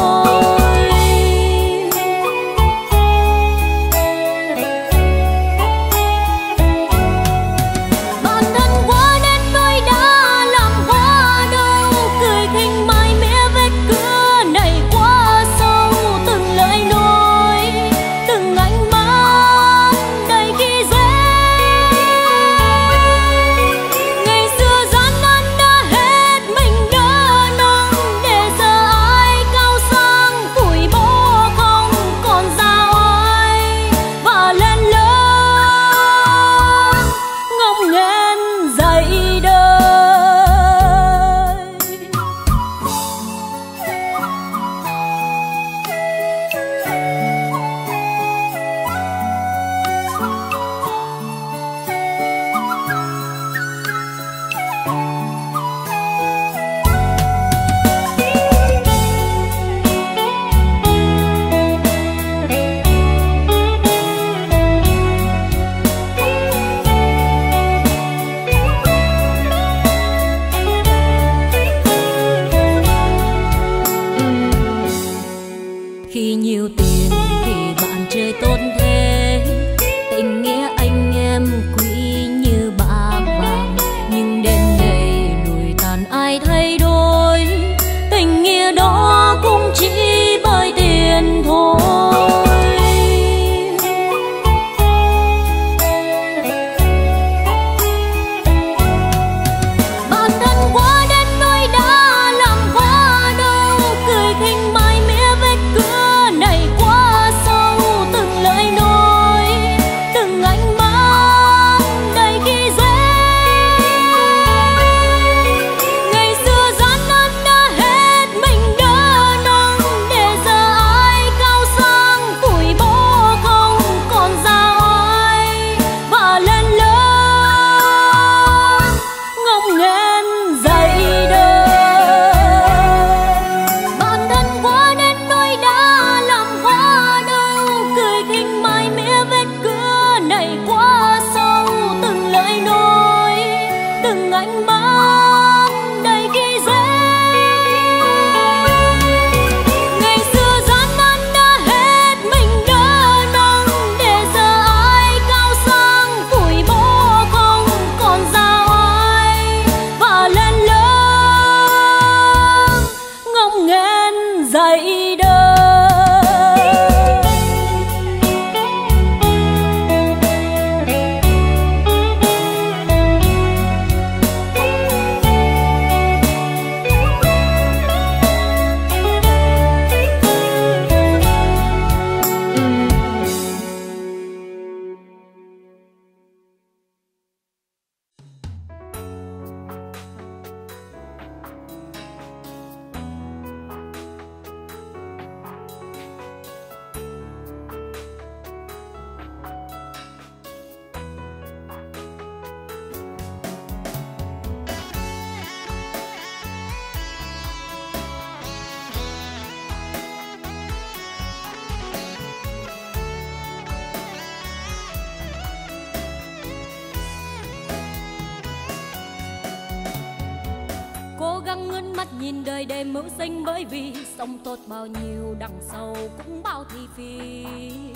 Nhìn đời để mưu sinh, bởi vì sống tốt bao nhiêu đằng sau cũng bao thị phi.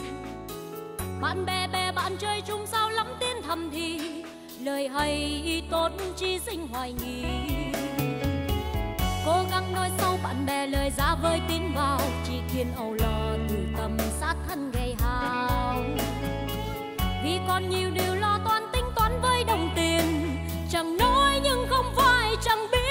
Bạn bè bè bạn chơi chung sao lắm tiếng thầm thì, lời hay tốt chỉ sinh hoài nghi. Cố gắng nói xấu bạn bè lời giá với tin vào, chỉ khiến âu lo từ tâm sát thân gây hao. Vì còn nhiều điều lo toan tính toán với đồng tiền, chẳng nói nhưng không phải chẳng biết.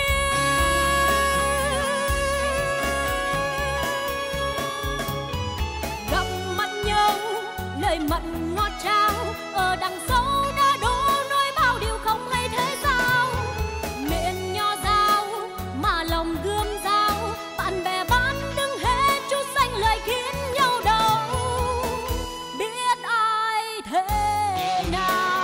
Lời mặn ngọt trao ở đằng sâu đã đổ nói bao điều không hay thế sao. Miệng nho dao mà lòng gươm dao, bạn bè bán đứng hết chút xanh lời khiến nhau đau. Biết ai thế nào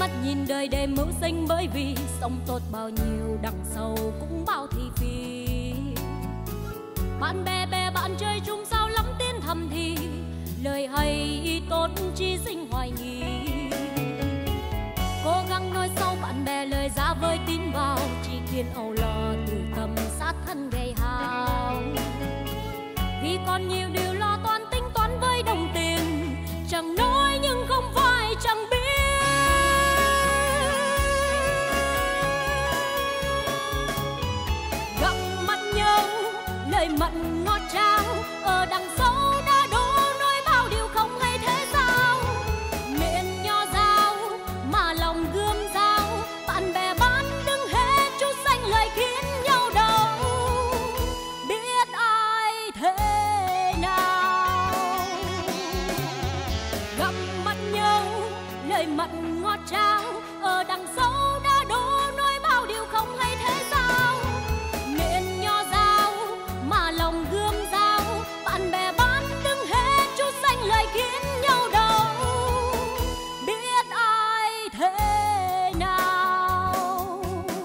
mắt nhìn đời để mưu sinh, bởi vì sống tốt bao nhiêu đằng sau cũng bao thị phi. Bạn bè bè bạn chơi chung sao lắm tiếng thầm thì, lời hay ý tốt chỉ sinh hoài nghi. Cố gắng nói sau bạn bè lời giá vơi tin vào, chỉ khiến âu lo từ tâm sát thân gây hao. Vì còn nhiều điều lo toan tính toán với đồng tiền, chẳng nói nhưng không phải chẳng biết. Gặp mặt nhau lời mặn ngọt trao, ở đằng sau đã đổ nói bao điều không hay thế sao. Miệng nho dao mà lòng gươm dao, bạn bè bán đứng hết chút xanh lời khiến nhau đau. Biết ai thế nào gặp mặt nhau lời mặn ngọt trao, ở đằng sau đã đổ nói bao điều không hay thế sao. Miệng nho dao mà lòng gươm dao, bạn bè bán đứng hết chút xanh lời khiến nhau đau. Biết ai thế nào.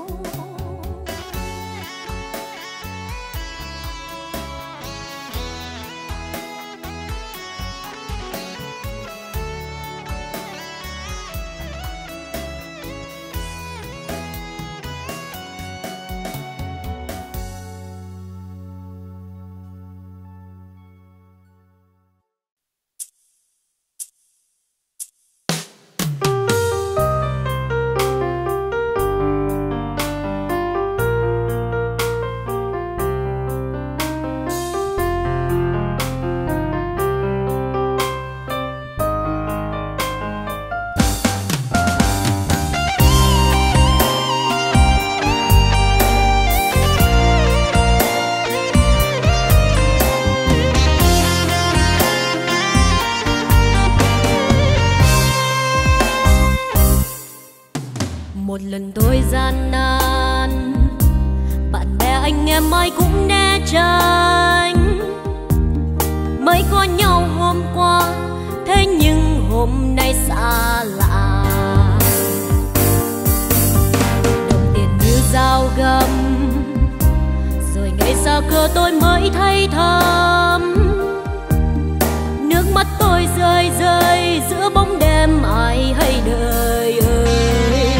Một lần tôi gian nan, bạn bè anh em ai cũng né tránh. Mới có nhau hôm qua, thế nhưng hôm nay xa lạ. Đồng tiền như dao găm, rồi ngày xa cơ tôi mới thấy thầm. Nước mắt tôi rơi rơi giữa bóng đêm ai hay đời ơi.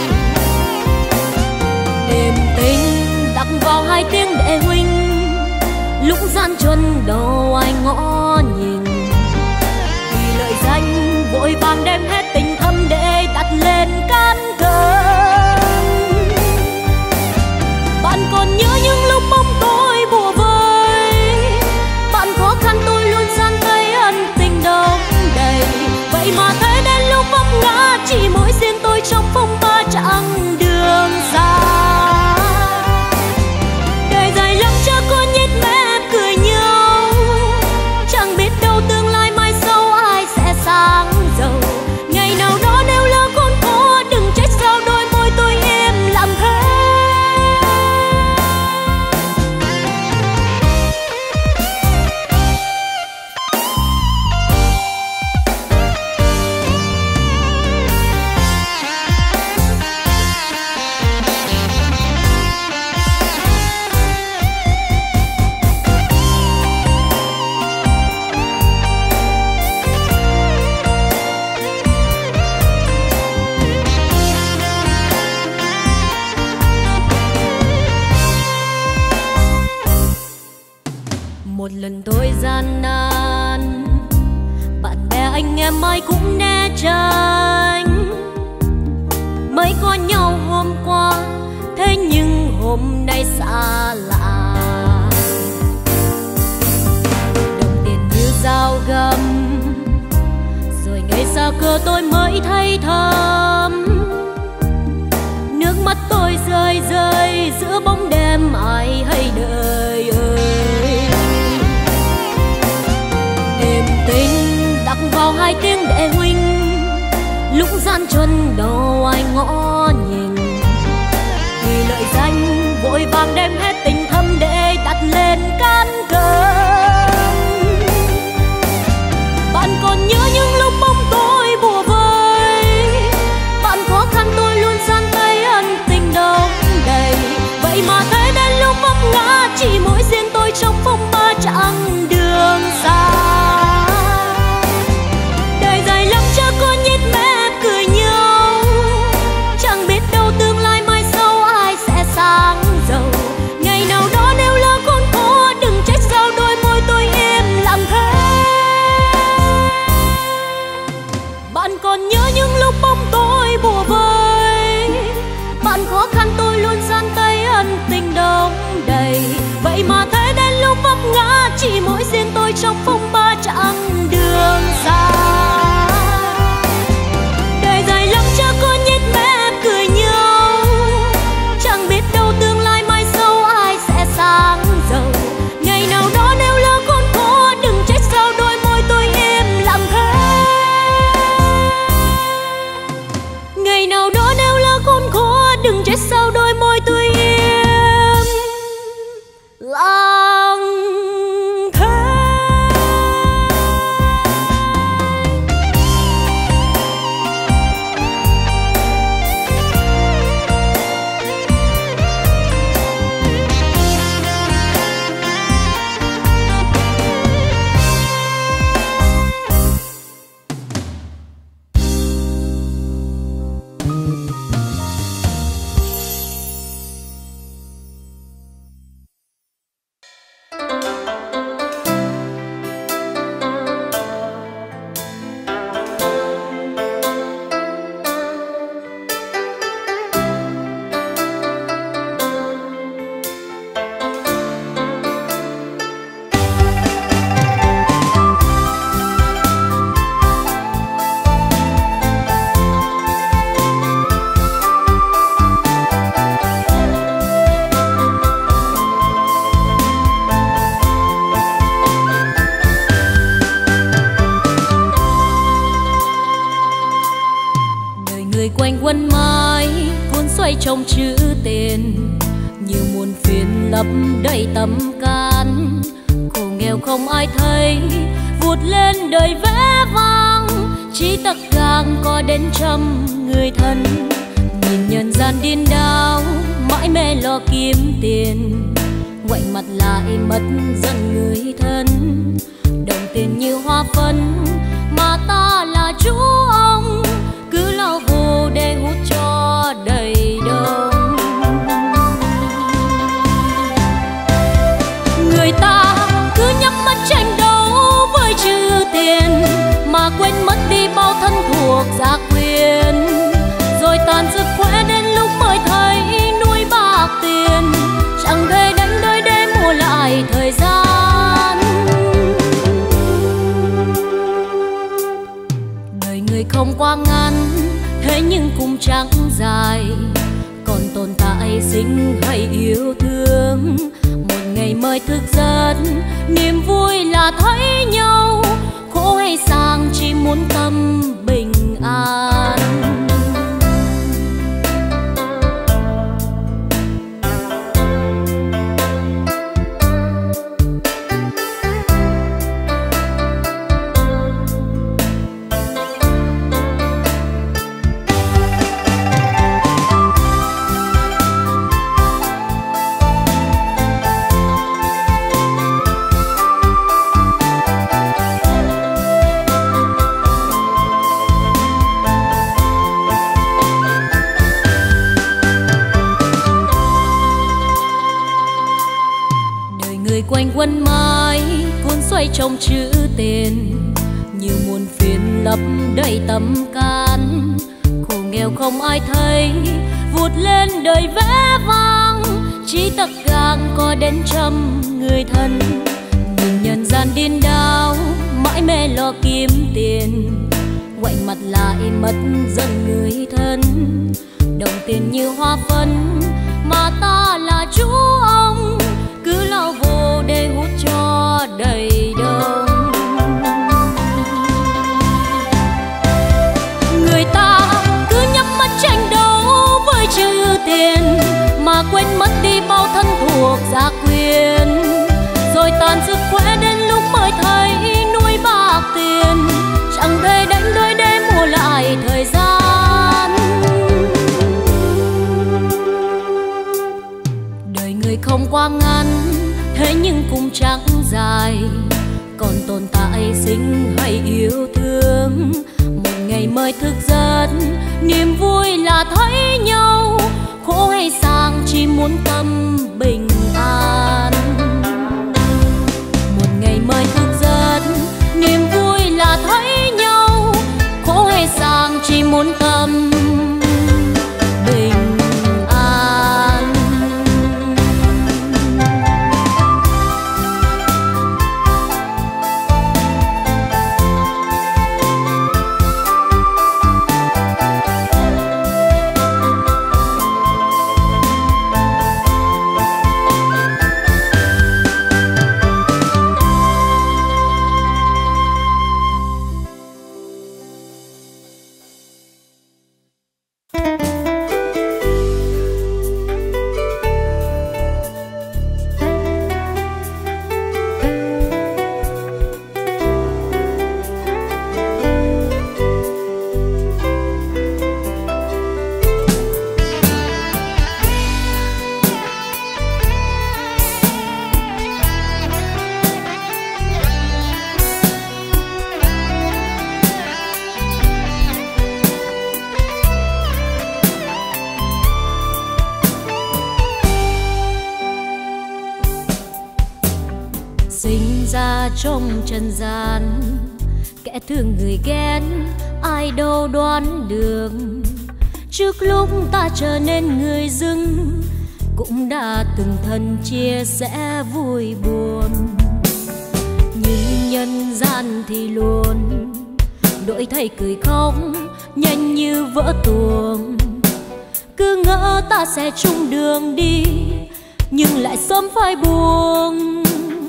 Đêm tình đặt vào hai tiếng đệ huynh, lúc gian chân đâu ai ngó nhìn. Vì lợi danh vội vàng đem hết tình thâm để đặt lên cán cân. Bạn còn nhớ những lúc bóng tôi bùa vây, bạn khó khăn tôi luôn sang tay ân tình đong đầy. Vậy mà thế đến lúc vấp ngã, chỉ mỗi riêng tôi trong phong ba chặng đường xa. Đời dài lắm cha con nhếch mép cười nhau, chẳng biết đâu tương lai mai sau ai sẽ sáng giàu. Ngày nào đó nếu lỡ con có, đừng trách sao đôi môi tôi im lặng thế. Một lần tôi gian nan, bạn bè anh em ai cũng né tránh. Mới có nhau hôm qua, thế nhưng hôm nay xa lạ. Đồng tiền như dao găm, rồi ngày xa cơ tôi mới thấy thầm. Nước mắt tôi rơi rơi giữa bóng đêm ai hay đời ơi. Đêm tình đặt vào hai tiếng đệ huynh, lúc gian chân đâu ai ngó nhìn. Vì lợi danh vội vàng đem hết tình thâm để đặt lên cán cân. Bạn còn nhớ những lúc bóng tôi bùa vây, bạn có chỉ mỗi riêng tôi trong phong ba chặng đường xa. Đời dài lắm cha con nhếch mép cười nhau, chẳng biết đâu tương lai mai sau ai sẽ sáng giàu. Ngày nào đó nếu lỡ con có đừng trách sao đôi môi tôi im lặng thế. Ngày nào đó nếu lỡ con có đừng trách sao đôi môi tôi im lặng thế. Quanh quẩn mãi cuốn xoay trong chữ tiền, nhiều muôn phiền lấp đầy tâm can. Khổ nghèo không ai thấy, vụt lên đời vẽ vang, chỉ tắc gang có đến trăm người thân. Nhìn nhân gian điên đảo, mãi mê lo kiếm tiền, ngoảnh mặt lại mất dần người thân. Đồng tiền như hoa phân, mà ta là chú ông, cứ lao vô để hút cho đầy đông. Người ta cứ nhắm mắt tranh đấu với chữ tiền, mà quên mất đi bao thân thuộc gia quyền. Rồi tàn sức khỏe đến lúc mới thấy nuôi bạc tiền, chẳng thể đánh đôi để mua lại thời gian. Đời người không quá ngắn, thế nhưng cũng chẳng dài, còn tồn tại sinh hay yêu thương. Một ngày mới thức giấc, niềm vui là thấy nhau, khổ hay sang chỉ muốn tâm bình an. Quanh quẩn mãi cuốn xoay trong chữ tiền, nhiều muôn phiền lấp đầy tâm can. Khổ nghèo không ai thấy, vụt lên đời vẽ vang, chỉ tắc gang có đến trăm người thân. Nhìn nhân gian điên đảo, mãi mê lo kiếm tiền, ngoảnh mặt lại mất dần người thân. Đồng tiền như hoa phân, mà ta là chú ông, cứ lao vô để hút cho đầy đông. Người ta cứ nhắm mắt tranh đấu với chữ tiền, mà quên mất đi bao thân thuộc gia quyền. Rồi tàn sức khỏe đến lúc mới thấy nuôi bạc tiền, chẳng thể đánh đôi để mua lại thời gian. Đời người không quá ngắn, thế nhưng cũng chẳng dài, còn tồn tại sinh hay yêu thương. Một ngày mới thức giấc, niềm vui là thấy nhau, khổ hay sang chỉ muốn tâm bình an. Một ngày mới thức giấc, niềm vui là thấy nhau, khổ hay sang chỉ muốn tâm bình an. sinh ra trong trần gian, kẻ thương người ghét ai đâu đoán được. Trước lúc ta trở nên người dưng, cũng đã từng thân chia sẻ vui buồn. Nhưng nhân gian thì luôn đổi thay cười khóc nhanh như vỡ tuồng. Cứ ngỡ ta sẽ chung đường đi, nhưng lại sớm phải buông.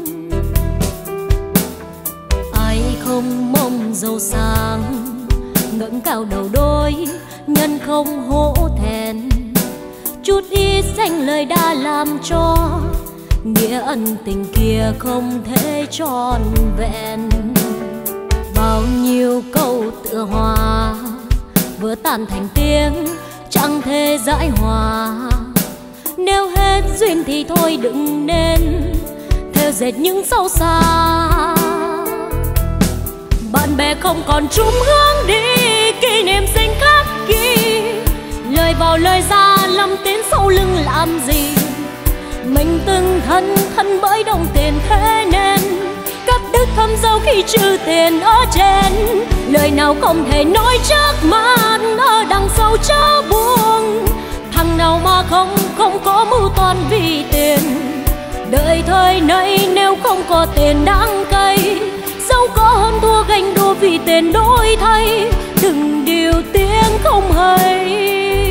Ai không mong giàu sang, ngẩng cao đầu đôi nhân không hổ thẹn. Chút ít danh lời đã làm cho nghĩa ân tình kia không thể trọn vẹn. Bao nhiêu câu tựa hòa vỡ tan thành tiếng chẳng thể giải hòa. Nếu hết duyên thì thôi đừng nên theo dệt những sâu xa. Bạn bè không còn chung hướng đi, kỷ niệm sinh khắc ghi. Lời vào lời ra lăm tiếng sau lưng làm gì. Mình từng thân thân bởi đồng tiền thế nên cắt đứt thâm dâu khi trừ tiền ở trên. Lời nào không thể nói trước mắt, ở đằng sau chớ buông. Thằng nào mà không không có mưu toan vì tiền. Đời thời nay nếu không có tiền đáng cay, dẫu có hơn thua ganh đua vì tiền đổi thay. Đừng điều tiếng không hay.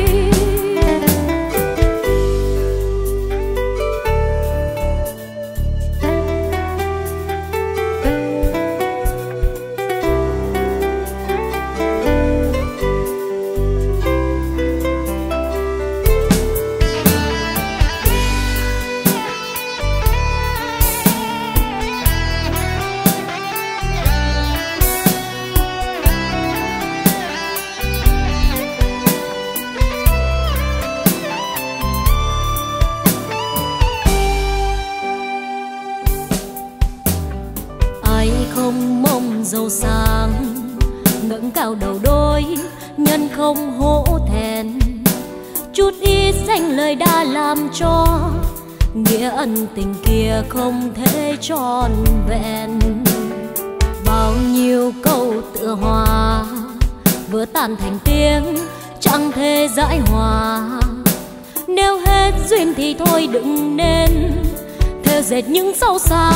Giàu sang ngẩng cao đầu đôi nhân không hổ thẹn. Chút ít danh lời đã làm cho nghĩa ân tình kia không thể trọn vẹn. Bao nhiêu câu tựa hòa vỡ tan thành tiếng chẳng thể giải hòa. Nếu hết duyên thì thôi đừng nên theo dệt những sâu xa.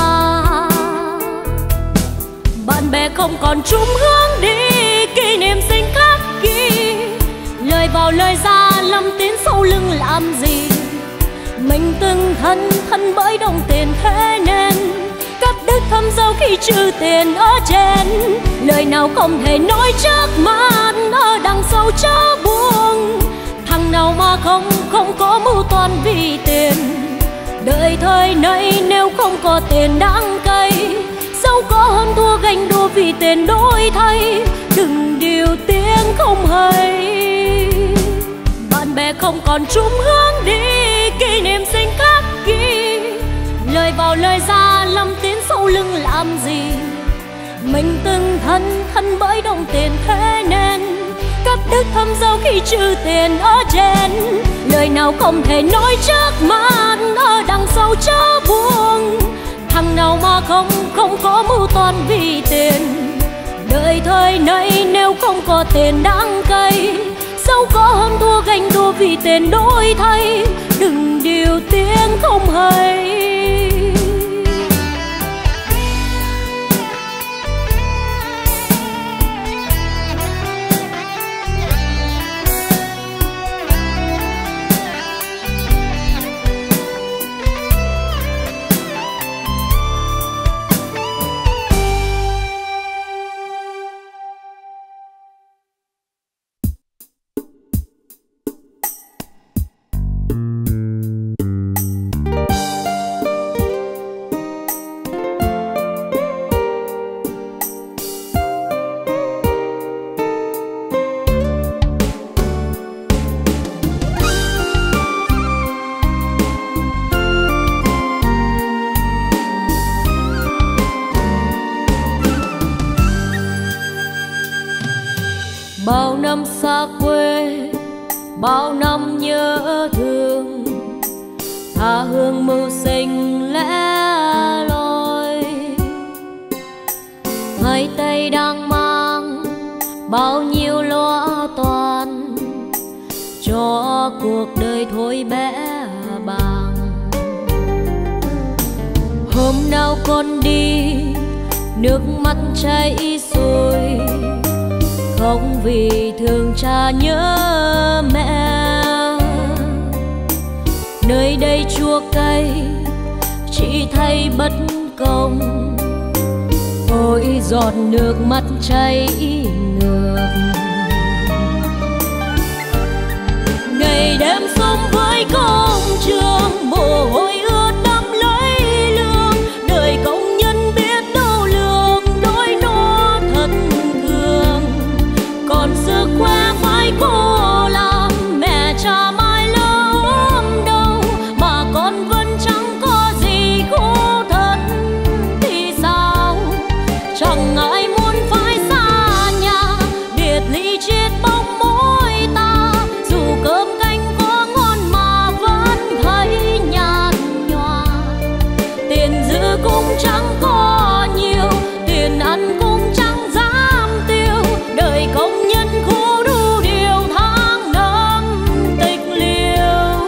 Bạn bè không còn chung hướng đi, kỷ niệm sinh khắc ghi. Lời vào lời ra lăm tiếng sau lưng làm gì. Mình từng thân thân bởi đồng tiền thế nên cắt đứt thâm dâu khi trừ tiền ở trên. Lời nào không thể nói trước mắt, ở đằng sau chớ buông. Thằng nào mà không không có mưu toan vì tiền. Đời thời nay nếu không có tiền đáng cay, dẫu có hơn thua ganh đua vì tiền đổi thay. Đừng điều tiếng không hay. Bạn bè không còn chung hướng đi, kỷ niệm sinh khắc ghi. Lời vào lời ra lăm tiếng sau lưng làm gì. Mình từng thân thân bởi đồng tiền thế nên cắt đứt thâm dâu khi trừ tiền ở trên. Lời nào không thể nói trước mắt, ở đằng sau chớ buông. Thằng nào mà không không có mưu toan vì tiền. Đời thời nay nếu không có tiền đáng cay, dẫu có hơn thua ganh đua vì tiền đổi thay. Đừng điều tiếng không hay. Bao năm xa quê, bao năm nhớ thương, tha hương mưu sinh lẻ loi. bao nhiêu lo toan cho cuộc đời thôi bé bàng. Hôm nào con đi nước mắt chảy xuôi, không vì thương cha nhớ mẹ. Nơi đây chua cay chỉ thấy bất công, ôi giọt nước mắt chảy ngược. Ngày đêm sống với công trường, mồ hôi ướt đẫm lấy lương, đời công nhân biết đâu lương đôi nó thật thương. Còn sức khỏe phải cố làm, mẹ cha mai lớn đâu mà con vẫn chẳng có gì khổ thân thì sao. Chẳng ai muốn phải xa nhà, biệt ly chết bóng môi ta. Dù cơm canh có ngon mà vẫn thấy nhạt nhòa, tiền giữ cũng chẳng có nhiều, tiền ăn cũng chẳng dám tiêu. Đời công nhân khổ đủ điều, tháng năm tịch liêu.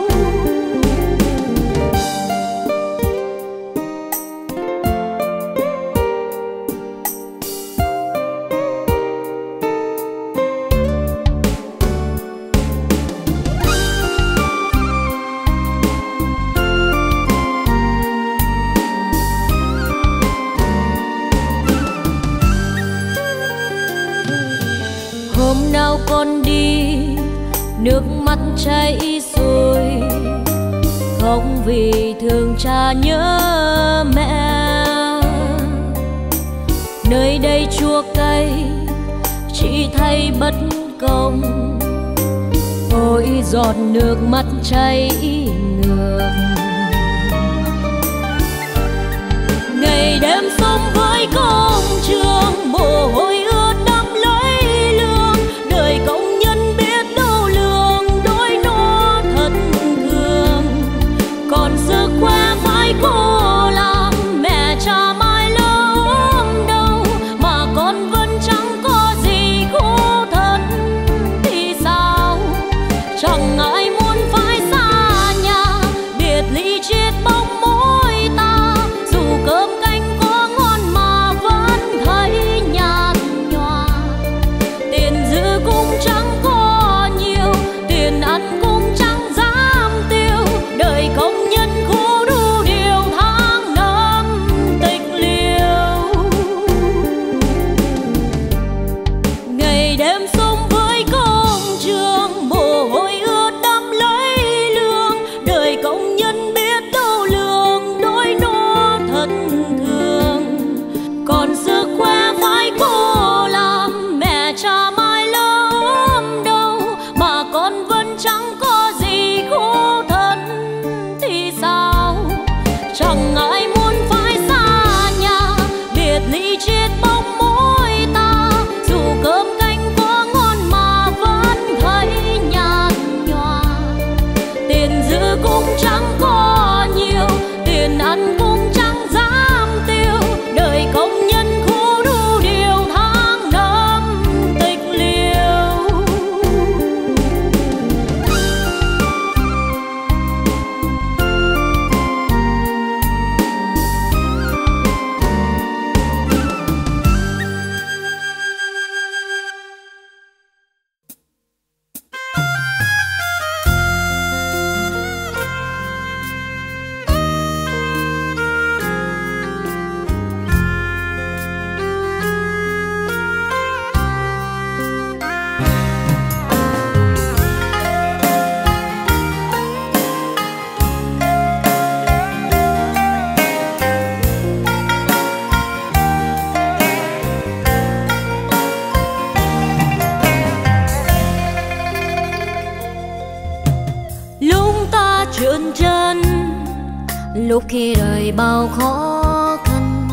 Hôm nào con đi nước mắt chảy xuôi, không vì thương cha nhớ mẹ. Nơi đây chua cay chỉ thấy bất công, ôi giọt nước mắt chảy ngược. Ngày đêm sống với công trường, mồ hôi ướt đẫm lấy lương, đời công nhân biết đâu lương đôi nó thật thương. Còn sức khỏe phải cố làm, mẹ cha mai lớn đâu mà con vẫn chẳng có gì khổ thân thì sao. Chẳng ai muốn phải xa nhà, biệt ly chết bóng môi ta. Dù cơm canh có ngon mà vẫn thấy nhạt nhòa, tiền giữ cũng chẳng có nhiều, tiền ăn cũng chẳng dám tiêu. Đời công nhân khổ đủ điều, tháng năm tịch liêu. Ngày đêm sống với công trường, mồ hôi ướt đẫm lấy lương, đời công nhân biết đâu lương đôi nó thật thương. Còn sức khỏe phải cố làm, mẹ cha mai lớn đâu mà con vẫn chẳng có gì khổ thân thì sao. Chẳng ai muốn phải xa nhà, biệt ly chết bóng môi ta. Dù cơm canh có ngon mà vẫn thấy nhạt nhòa, tiền giữ cũng chẳng có nhiều, tiền ăn cũng chẳng dám tiêu. Đời công nhân khổ đủ điều, tháng năm tịch liêu. Lúc ta trượt chân, lúc khi đời bao khó khăn,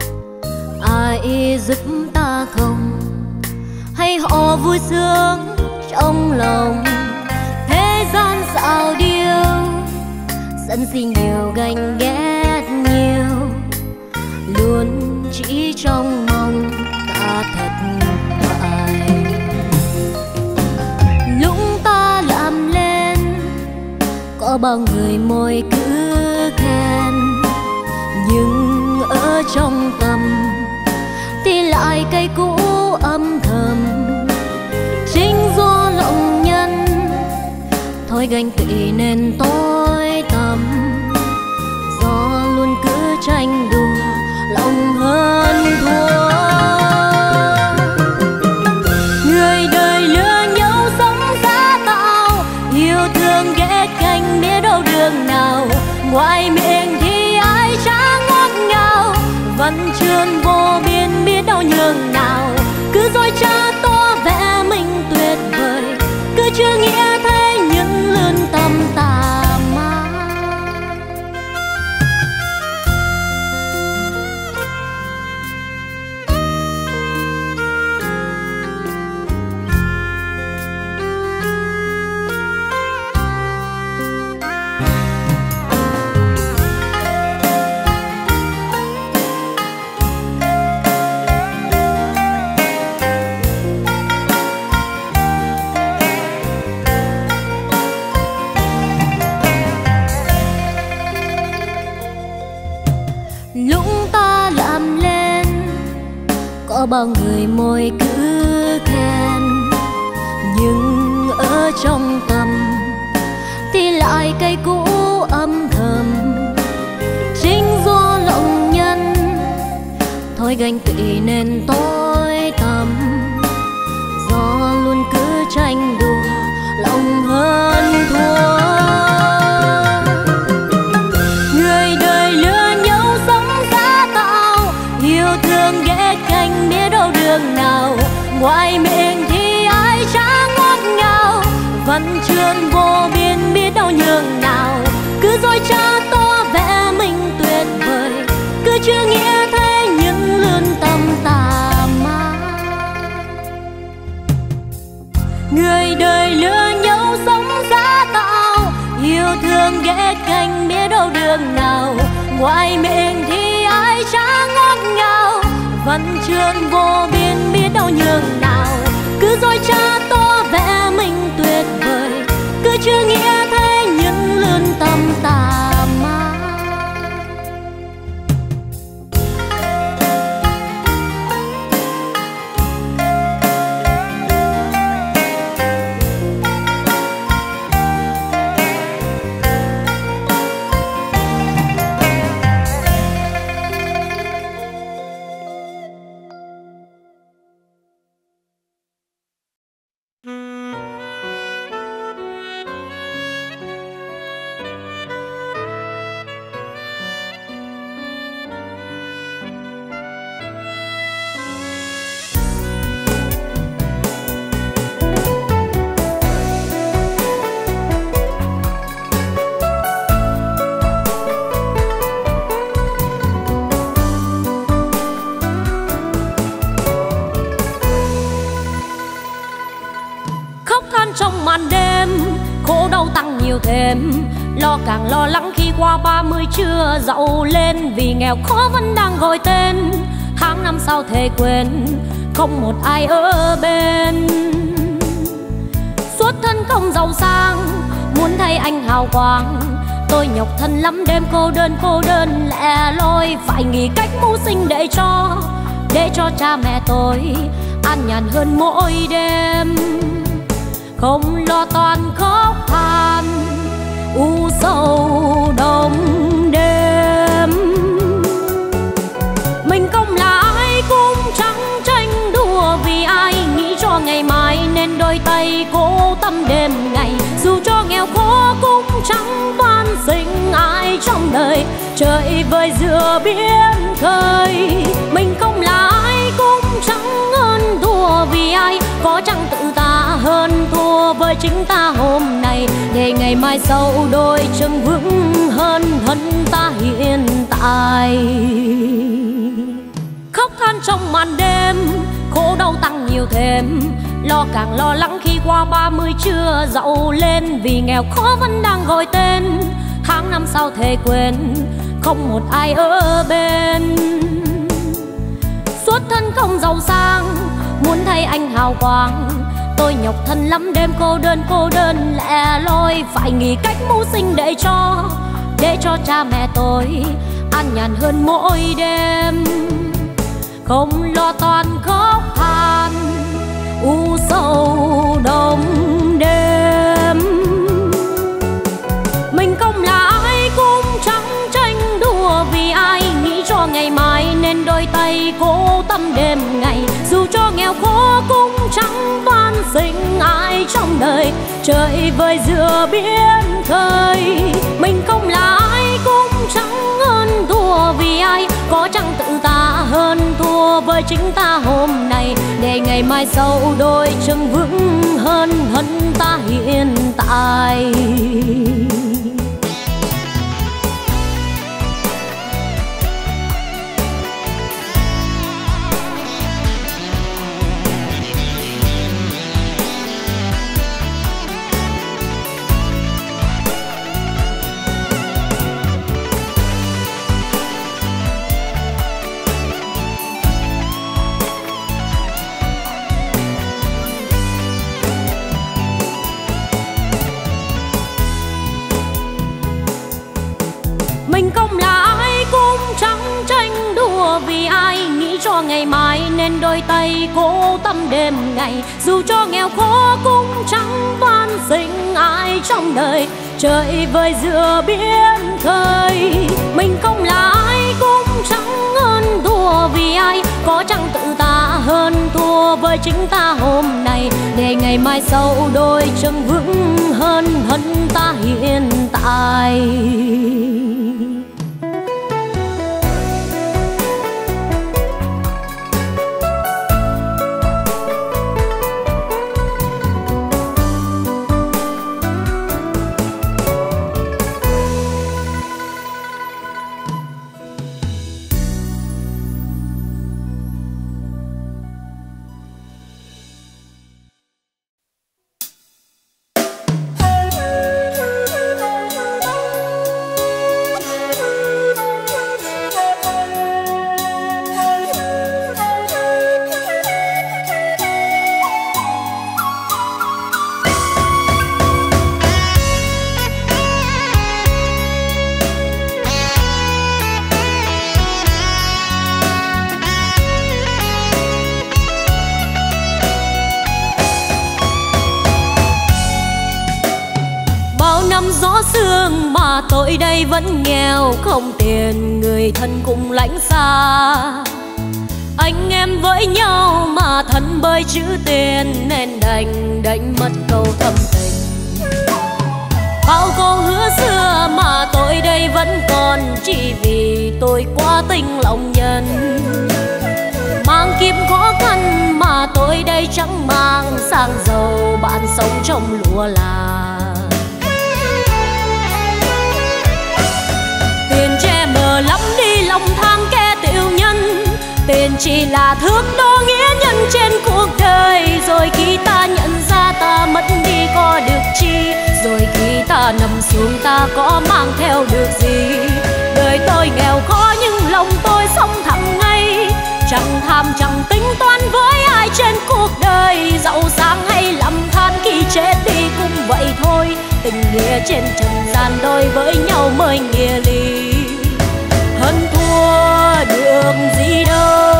ai giúp ta không? Hay họ vui sướng trong lòng? Thế gian dạo điêu, sân si nhiều ganh ghét nhiều, luôn chỉ trong mong ta thật bại. Có bao người môi cứ khen, nhưng ở trong tâm thì lại cây cũ âm thầm. Chính do lòng nhân thôi ganh tị nên tối tăm, do luôn cứ tranh đua lòng hơn thua. Người đời lừa nhau sống giả tạo, yêu thương ghét canh biết đâu đường nào. Ngoài miệng thì ai chả ngọt ngào, vẫn trơn vô biên biết đâu nhường nào. Cứ dối trá to vẽ mình tuyệt vời, cứ chưa nghĩa thế những lươn tâm tà ma. Có bao người môi cứ khen, nhưng ở trong tâm thì lại cây cũ âm thầm. Chính do lòng nhân thôi ganh tị nên tối tăm, do luôn cứ tranh đua lòng hơn thua. Người đời lừa nhau sống giả tạo, yêu thương ghét canh biết đâu đường nào. Ngoài miệng thì ai chả ngọt ngào, vẫn trơn vô biên biết đâu nhường nào. Cứ dối trá to vẽ mình tuyệt vời, cứ chưa nghĩa thế những lươn tâm tà ma. Người đời lừa nhau sống giả tạo, yêu thương ghét canh biết đâu đường nào. Ngoài miệng thì ai chả ngọt ngào, vẫn trơn vô biên biết đâu nhường nào. Cứ dối trá to vẽ mình tuyệt vời, cứ chưa nghĩa thế những lươn tâm tà ma. Thêm lo càng lo lắng khi qua ba mươi chưa giàu lên, vì nghèo khó vẫn đang gọi tên. Tháng năm sau thề quên, không một ai ở bên. Xuất thân không giàu sang, muốn thấy anh hào quang. Tôi nhọc thân lắm đêm cô đơn cô đơn lẻ loi, phải nghĩ cách mưu sinh để cho để cho cha mẹ tôi an nhàn hơn mỗi đêm. Không lo toan khóc than u sầu đông đêm. Mình không là ai cũng chẳng tranh đua vì ai, nghĩ cho ngày mai nên đôi tay cố tâm đêm ngày. Dù cho nghèo khó cũng chẳng van xin ai trong đời, trời vơi giữa biển khơi. Mình không là ai cũng chẳng hơn thua vì ai, có chẳng tự ta hơn thua với chính ta hôm nay, để ngày mai sau đôi chân vững hơn thân ta hiện tại. Khóc than trong màn đêm, khổ đau tăng nhiều thêm. Lo càng lo lắng khi qua ba mươi chưa giàu lên, vì nghèo khó vẫn đang gọi tên. Tháng năm sau thề quên, không một ai ở bên. Xuất thân không giàu sang, muốn thấy anh hào quang. tôi nhọc thân lắm, đêm cô đơn cô đơn lẻ loi, phải nghĩ cách mưu sinh để cho để cho cha mẹ tôi an nhàn hơn mỗi đêm. Không lo toan khóc than u sầu đông đêm. Mình không là ai cũng chẳng tranh đua vì ai, nghĩ cho ngày mai nên đôi tay cố tâm đêm ngày. Dù cho nghèo khó cũng chẳng van xin ai trong đời, trời vơi giữa biển khơi. Mình không là ai cũng chẳng hơn thua vì ai, có chẳng tự ta hơn thua với chính ta hôm nay, để ngày mai sau đôi chân vững hơn hơn ta hiện tại. Mình không là ai cũng chẳng tranh đua vì ai, nghĩ cho ngày mai nên đôi tay cố tâm đêm ngày. Dù cho nghèo khó cũng chẳng van xin ai trong đời, trời vơi giữa biển khơi. Mình không là ai cũng chẳng hơn thua vì ai, có chẳng tự ta hơn thua với chính ta hôm nay, để ngày mai sau đôi chân vững hơn hơn ta hiện tại. Gió sương mà tôi đây vẫn nghèo, không tiền người thân cũng lãnh xa. Anh em với nhau mà thân bơi chữ tiền, nên đành đành mất câu thâm tình. Bao câu hứa xưa mà tôi đây vẫn còn, chỉ vì tôi quá tình lòng nhân. Mang kiếm khó khăn mà tôi đây chẳng mang sang giàu, bạn sống trong lúa là. Tiền che mờ lắm đi lòng tham kẻ tiểu nhân, tiền chỉ là thước đo nghĩa nhân trên cuộc đời. Rồi khi ta nhận ra ta mất đi có được chi, rồi khi ta nằm xuống ta có mang theo được gì. Đời tôi nghèo khó nhưng lòng tôi sống thẳng ngay, chẳng tham chẳng tính toán với ai trên cuộc đời. Giàu sang hay lầm than khi chết đi cũng vậy thôi, tình nghĩa trên trần gian đôi với nhau mới nghĩa lý. Hơn thua được gì đâu.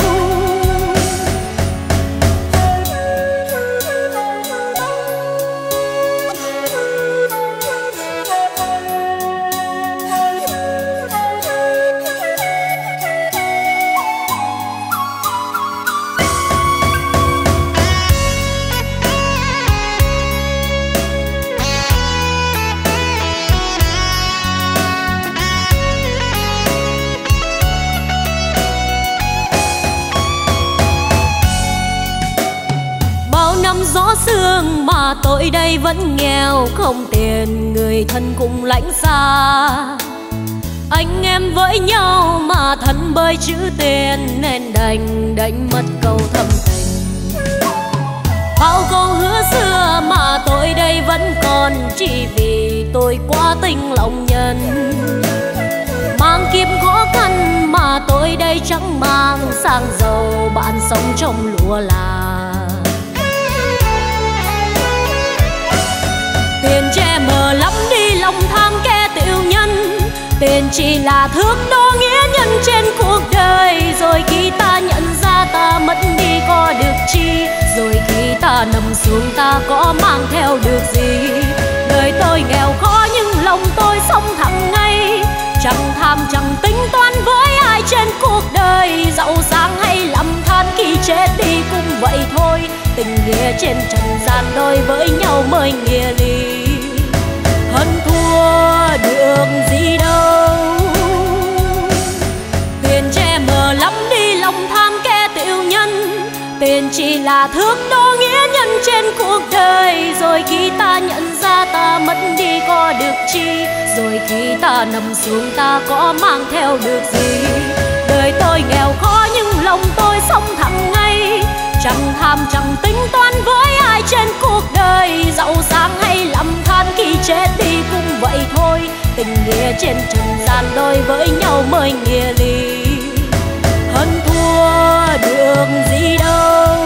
Gió sương mà tôi đây vẫn nghèo, không tiền người thân cũng lãnh xa. Anh em với nhau mà thân bơi chữ tiền, nên đành đành mất câu thâm tình. Bao câu hứa xưa mà tôi đây vẫn còn, chỉ vì tôi quá tình lòng nhân. Mang kiếm khó khăn mà tôi đây chẳng mang sang giàu, bạn sống trong lúa là. che mờ lắm đi lòng tham kẻ tiểu nhân. Tiền chỉ là thước đo nghĩa nhân trên cuộc đời. Rồi khi ta nhận ra ta mất đi có được chi, rồi khi ta nằm xuống ta có mang theo được gì. Đời tôi nghèo khó nhưng lòng tôi sống thẳng ngay, chẳng tham chẳng tính toán với ai trên cuộc đời. Giàu sang hay lầm than khi chết đi cũng vậy thôi. Tình nghĩa trên trần gian đôi với nhau mới nghĩa lý. Hơn thua được gì đâu, tiền che mờ lắm đi lòng tham kẻ tiểu nhân. Tiền chỉ là thước đo nghĩa nhân trên cuộc đời. Rồi khi ta nhận ra ta mất đi có được chi, rồi khi ta nằm xuống ta có mang theo được gì. Đời tôi nghèo khó nhưng lòng tôi sống thẳng ngay, chẳng tham chẳng tính toán với ai trên cuộc đời. Giàu sang hay lầm than khi chết đi cũng vậy thôi. Tình nghĩa trên trần gian đôi với nhau mới nghĩa lý. Hơn thua được gì đâu.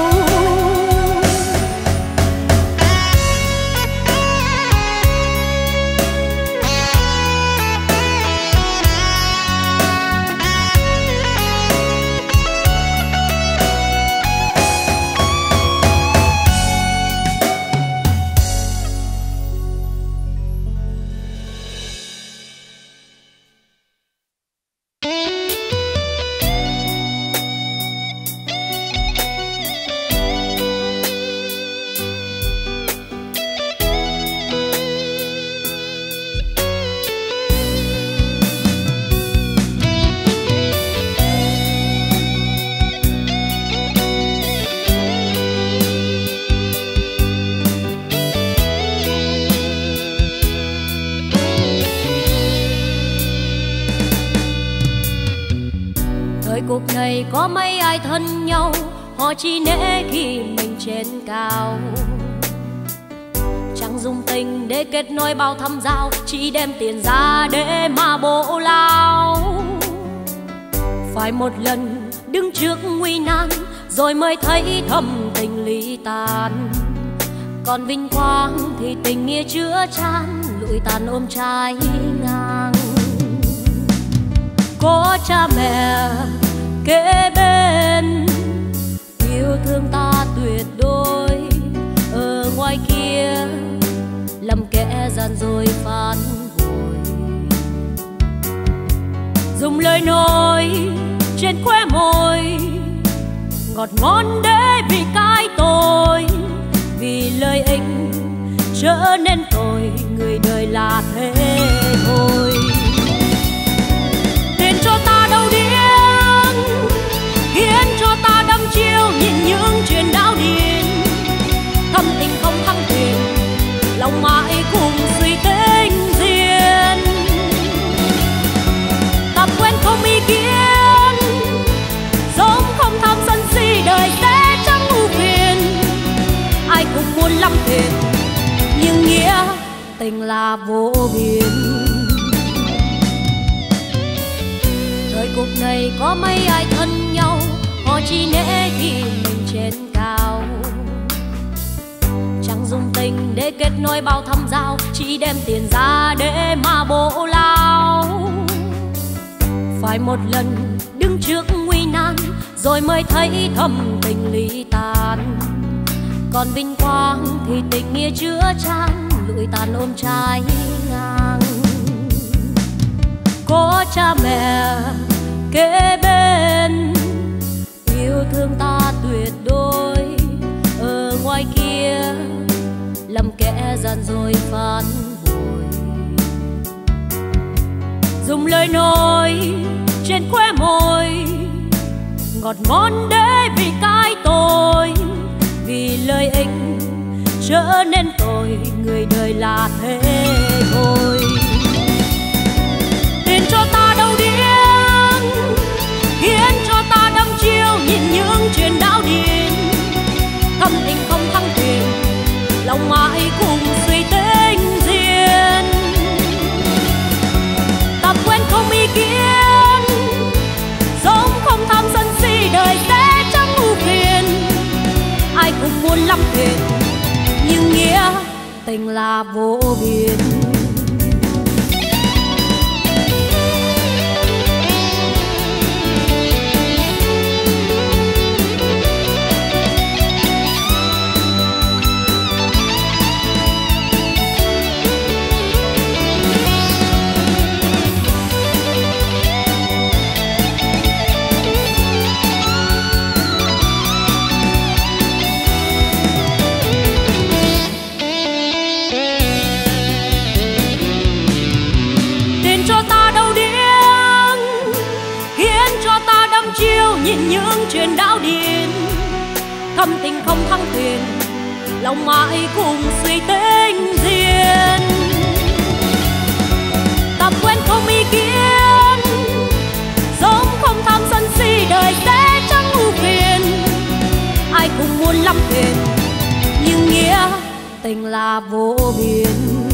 Cuộc này có mấy ai thân nhau, họ chỉ nể khi mình trên cao. Chẳng dùng tình để kết nối bao thăm giao, chỉ đem tiền ra để mà bổ lao. Phải một lần đứng trước nguy nan, rồi mới thấy thầm tình ly tan. Còn vinh quang thì tình nghĩa chữa chan, lụi tàn ôm trái ngang. Có cha mẹ kế bên yêu thương ta tuyệt đối, ở ngoài kia lầm kẻ gian dối phản bội. Dùng lời nói trên khóe môi ngọt ngon để vì cái tôi, vì lợi ích trở nên tội, người đời là thế thôi. Tiền cho ta đâu điên, khiến cho ta đắm chiêu nhìn những chuyện đau điên. Thâm tình không thăng tiền, lòng mãi cùng suy tính riêng. Tập quen không ý kiến, sống không tham sân si, đời sẽ chẳng ưu phiền. Ai cũng muốn lắm tiền, nhưng nghĩa tình là vô biên. Thời cuộc này có mấy ai thân nhau, họ chỉ nể khi mình trên cao. Chẳng dùng tình để kết nối bao thăm giao, chỉ đem tiền ra để mà bổ lao. Phải một lần đứng trước nguy nan, rồi mới thấy thầm tình ly tan. Còn vinh quang thì tình nghĩa chữa chan, lụi tàn ôm trái ngang. Có cha mẹ kế bên yêu thương ta tuyệt đối, ở ngoài kia lầm kẻ gian dối phản bội. Dùng lời nói trên khóe môi ngọt ngon để vì cái tôi, vì lợi ích trở nên tội, người đời là thế thôi. Tiền cho ta đâu điên, khiến cho ta đắm chiêu nhìn những chuyện đau điên. Thâm tình không thăng tiền, lòng mãi cùng suy tính riêng. Tập quen không ý kiến, sống không tham sân si, đời sẽ chẳng ưu phiền. Ai cũng muốn lắm tiền, nhưng nghĩa tình là vô biên. Nhìn những chuyện đảo điên, thâm tình không thăng thuyền, lòng mãi cùng suy tính riêng. Tập quen không ý kiến, sống không tham sân si, đời sẽ chẳng ưu phiền. Ai cũng muốn lắm thuyền, nhưng nghĩa tình là vô biên.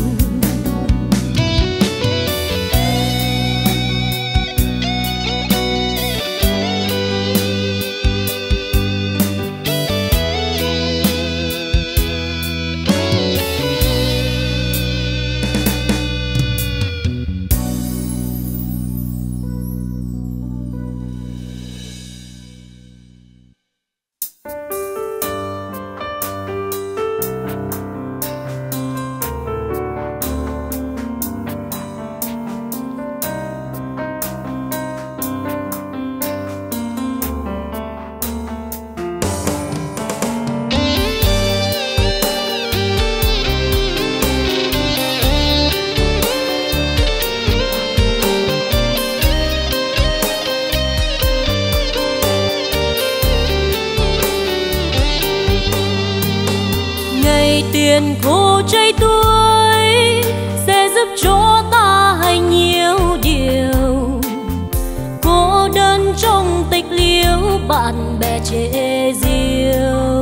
Tiền khô cháy tuổi sẽ giúp cho ta hay nhiều điều. Cô đơn trong tịch liêu, bạn bè chê diêu.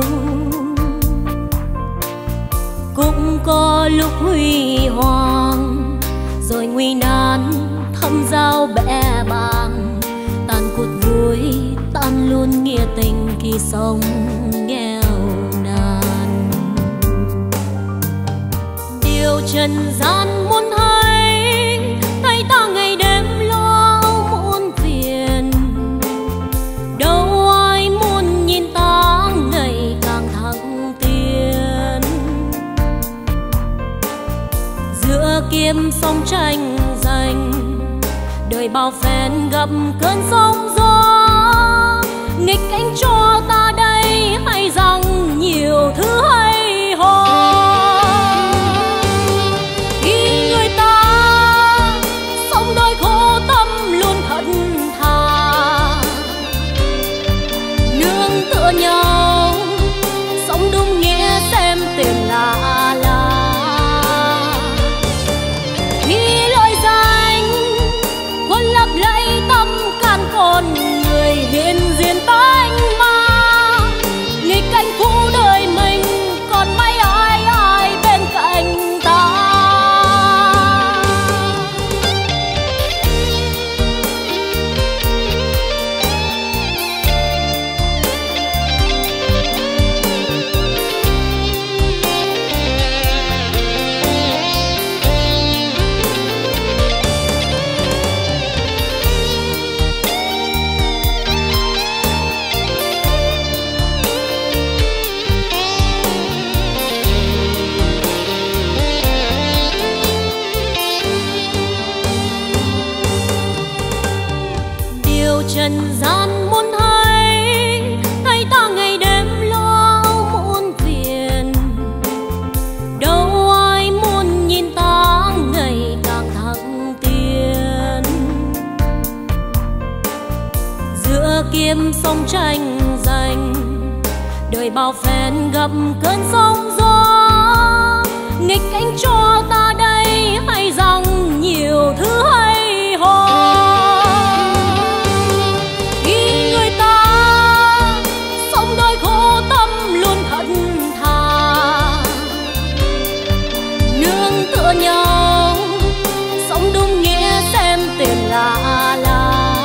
Cũng có lúc huy hoàng, rồi nguy nan thâm giao bẽ bàng. Tàn cuộc vui tan luôn nghĩa tình khi sống nghèo nàn. Điều trần gian muốn hay, tay ta ngày đêm lo muôn phiền. Đâu ai muốn nhìn ta ngày càng thăng tiến. Giữa kiếm sông tranh giành, đời bao phen gặp cơn sóng gió. Nghịch cảnh cho ta đây hay rằng nhiều thứ hay ho. Khi người ta sống đôi khổ tâm luôn thật thà, nương tựa nhau sống đúng nghĩa xem tiền là là. Khi lời danh quân lấp lẫy tâm can con người hiện diện tánh ma. Nghịch cảnh cũ đời mình còn mấy ai ai bên cạnh ta. Trần gian muốn hay, tay ta ngày đêm lo muôn phiền. Đâu ai muốn nhìn ta ngày càng thăng tiến. Giữa kiếm sông tranh giành, đời bao phen gặp cơn sóng gió. Nghịch cảnh cho ta đây hay rằng nhiều thứ hay ho. Nhau sống đúng nghĩa xem tiền là là.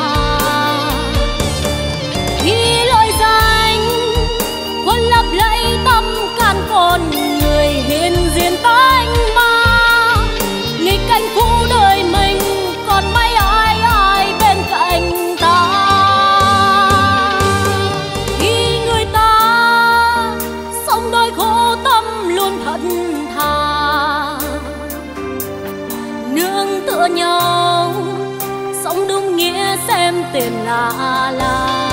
Khi lời danh quân lấp lẫy tâm can con người hiện diện tánh xa lạ.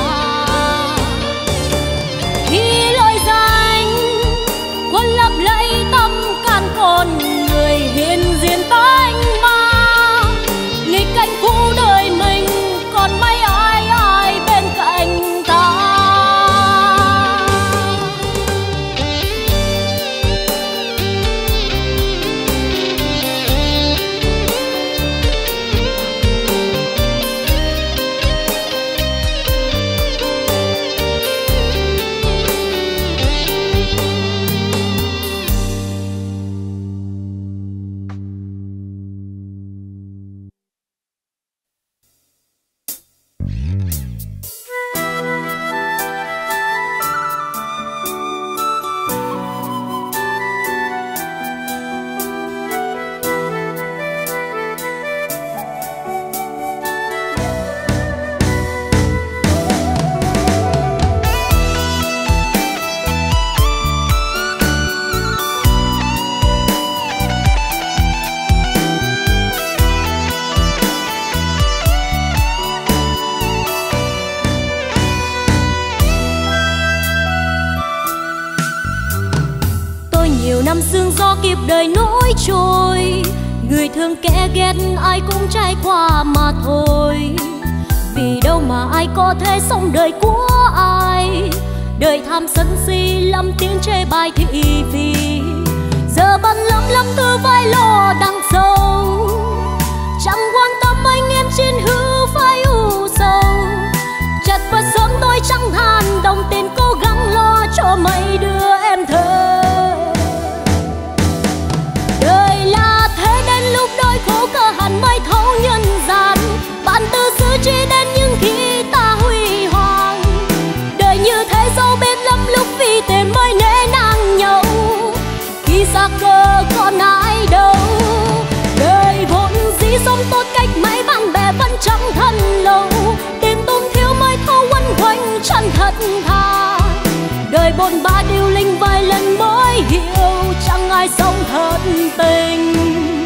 Khi lời danh quân lấp lẫy tâm can con người hiện diện tanh ma, nghịch cảnh phũ đời mình còn mấy ai ai bên cạnh ta. Năm sương gió kịp đời nỗi trôi, người thương kẻ ghét ai cũng trải qua mà thôi. Vì đâu mà ai có thể sống đời của ai, đời tham sân si lắm tiếng chê bai thị phi. Giờ bận lắm lắm tư vai lo đằng sâu, chẳng quan tâm anh em chiến hữu phải u sầu. Chật vật sớm tôi chẳng than đồng tiền cố gắng lo cho mấy đứa em thơ. Lúc đôi khổ cơ hẳn mới thấu nhân gian, bạn từ xứ chỉ đến những khi ta huy hoàng. Đời như thế dẫu biết lắm lúc vì tiền mới nể nang nhau, khi xa cơ còn ai đâu. Đời vốn dĩ sống tốt cách mấy bạn bè vẫn chẳng thân lâu, tìm tôm thiếu mới thâu quấn quanh chân thật thà. Đời bồn ba điêu linh vài lần mới hiểu, chẳng ai sống thật tình.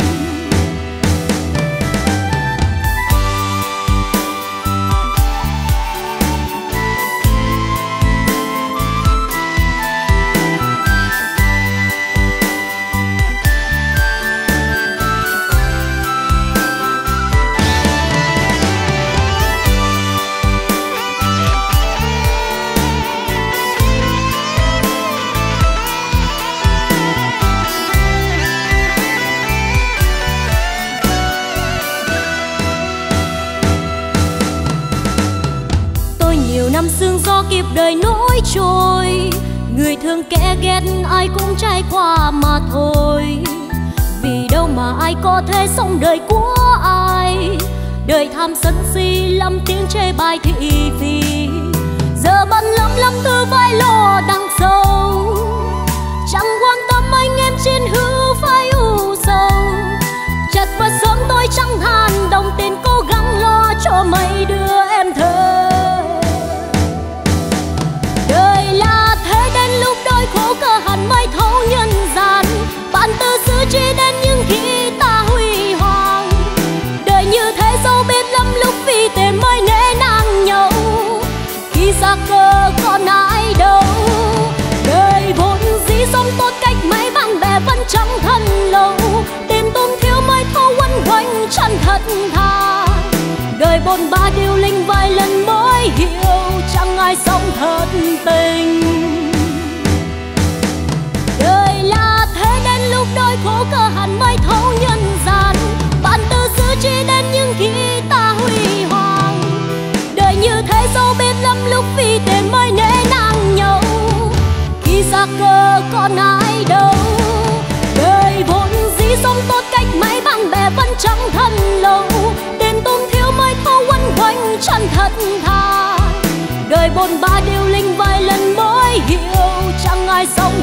Năm sương gió kịp đời nỗi trôi, người thương kẻ ghét ai cũng trải qua mà thôi. Vì đâu mà ai có thể sống đời của ai, đời tham sân si lắm tiếng chê bai thị phi. Giờ bận lắm lắm tư vai lo đằng sâu, chẳng quan tâm anh em chiến hữu phải u sầu. Chật vật sớm tôi chẳng than đồng tiền cố gắng lo cho mấy đứa em thơ. Khổ cơ hẳn mới thấu nhân gian, bạn từ xứ chỉ đến những khi ta huy hoàng. Đời như thế dẫu biết lắm lúc vì tiền mới nể nang nhau, khi xa cơ còn ai đâu. Đời vốn dĩ sống tốt cách mấy bạn bè vẫn chẳng thân lâu, tìm tôm thiếu mới thâu quấn quanh chân thật thà. Đời bồn ba điêu linh vài lần mới hiểu, chẳng ai sống thật tình. Lúc đôi khổ cơ hẳn mới thấu nhân gian, bạn từ xứ chỉ đến những khi ta huy hoàng. Đời như thế dẫu biết lắm lúc vì tiền mới nể nang nhau, khi xa cơ còn ai đâu. Đời vốn dĩ sống tốt cách mấy bạn bè vẫn chẳng thân lâu, tiền tôm thiếu mới thâu quấn quanh chân thật thà. Đời bồn ba điêu linh vài lần mới hiểu, chẳng ai sống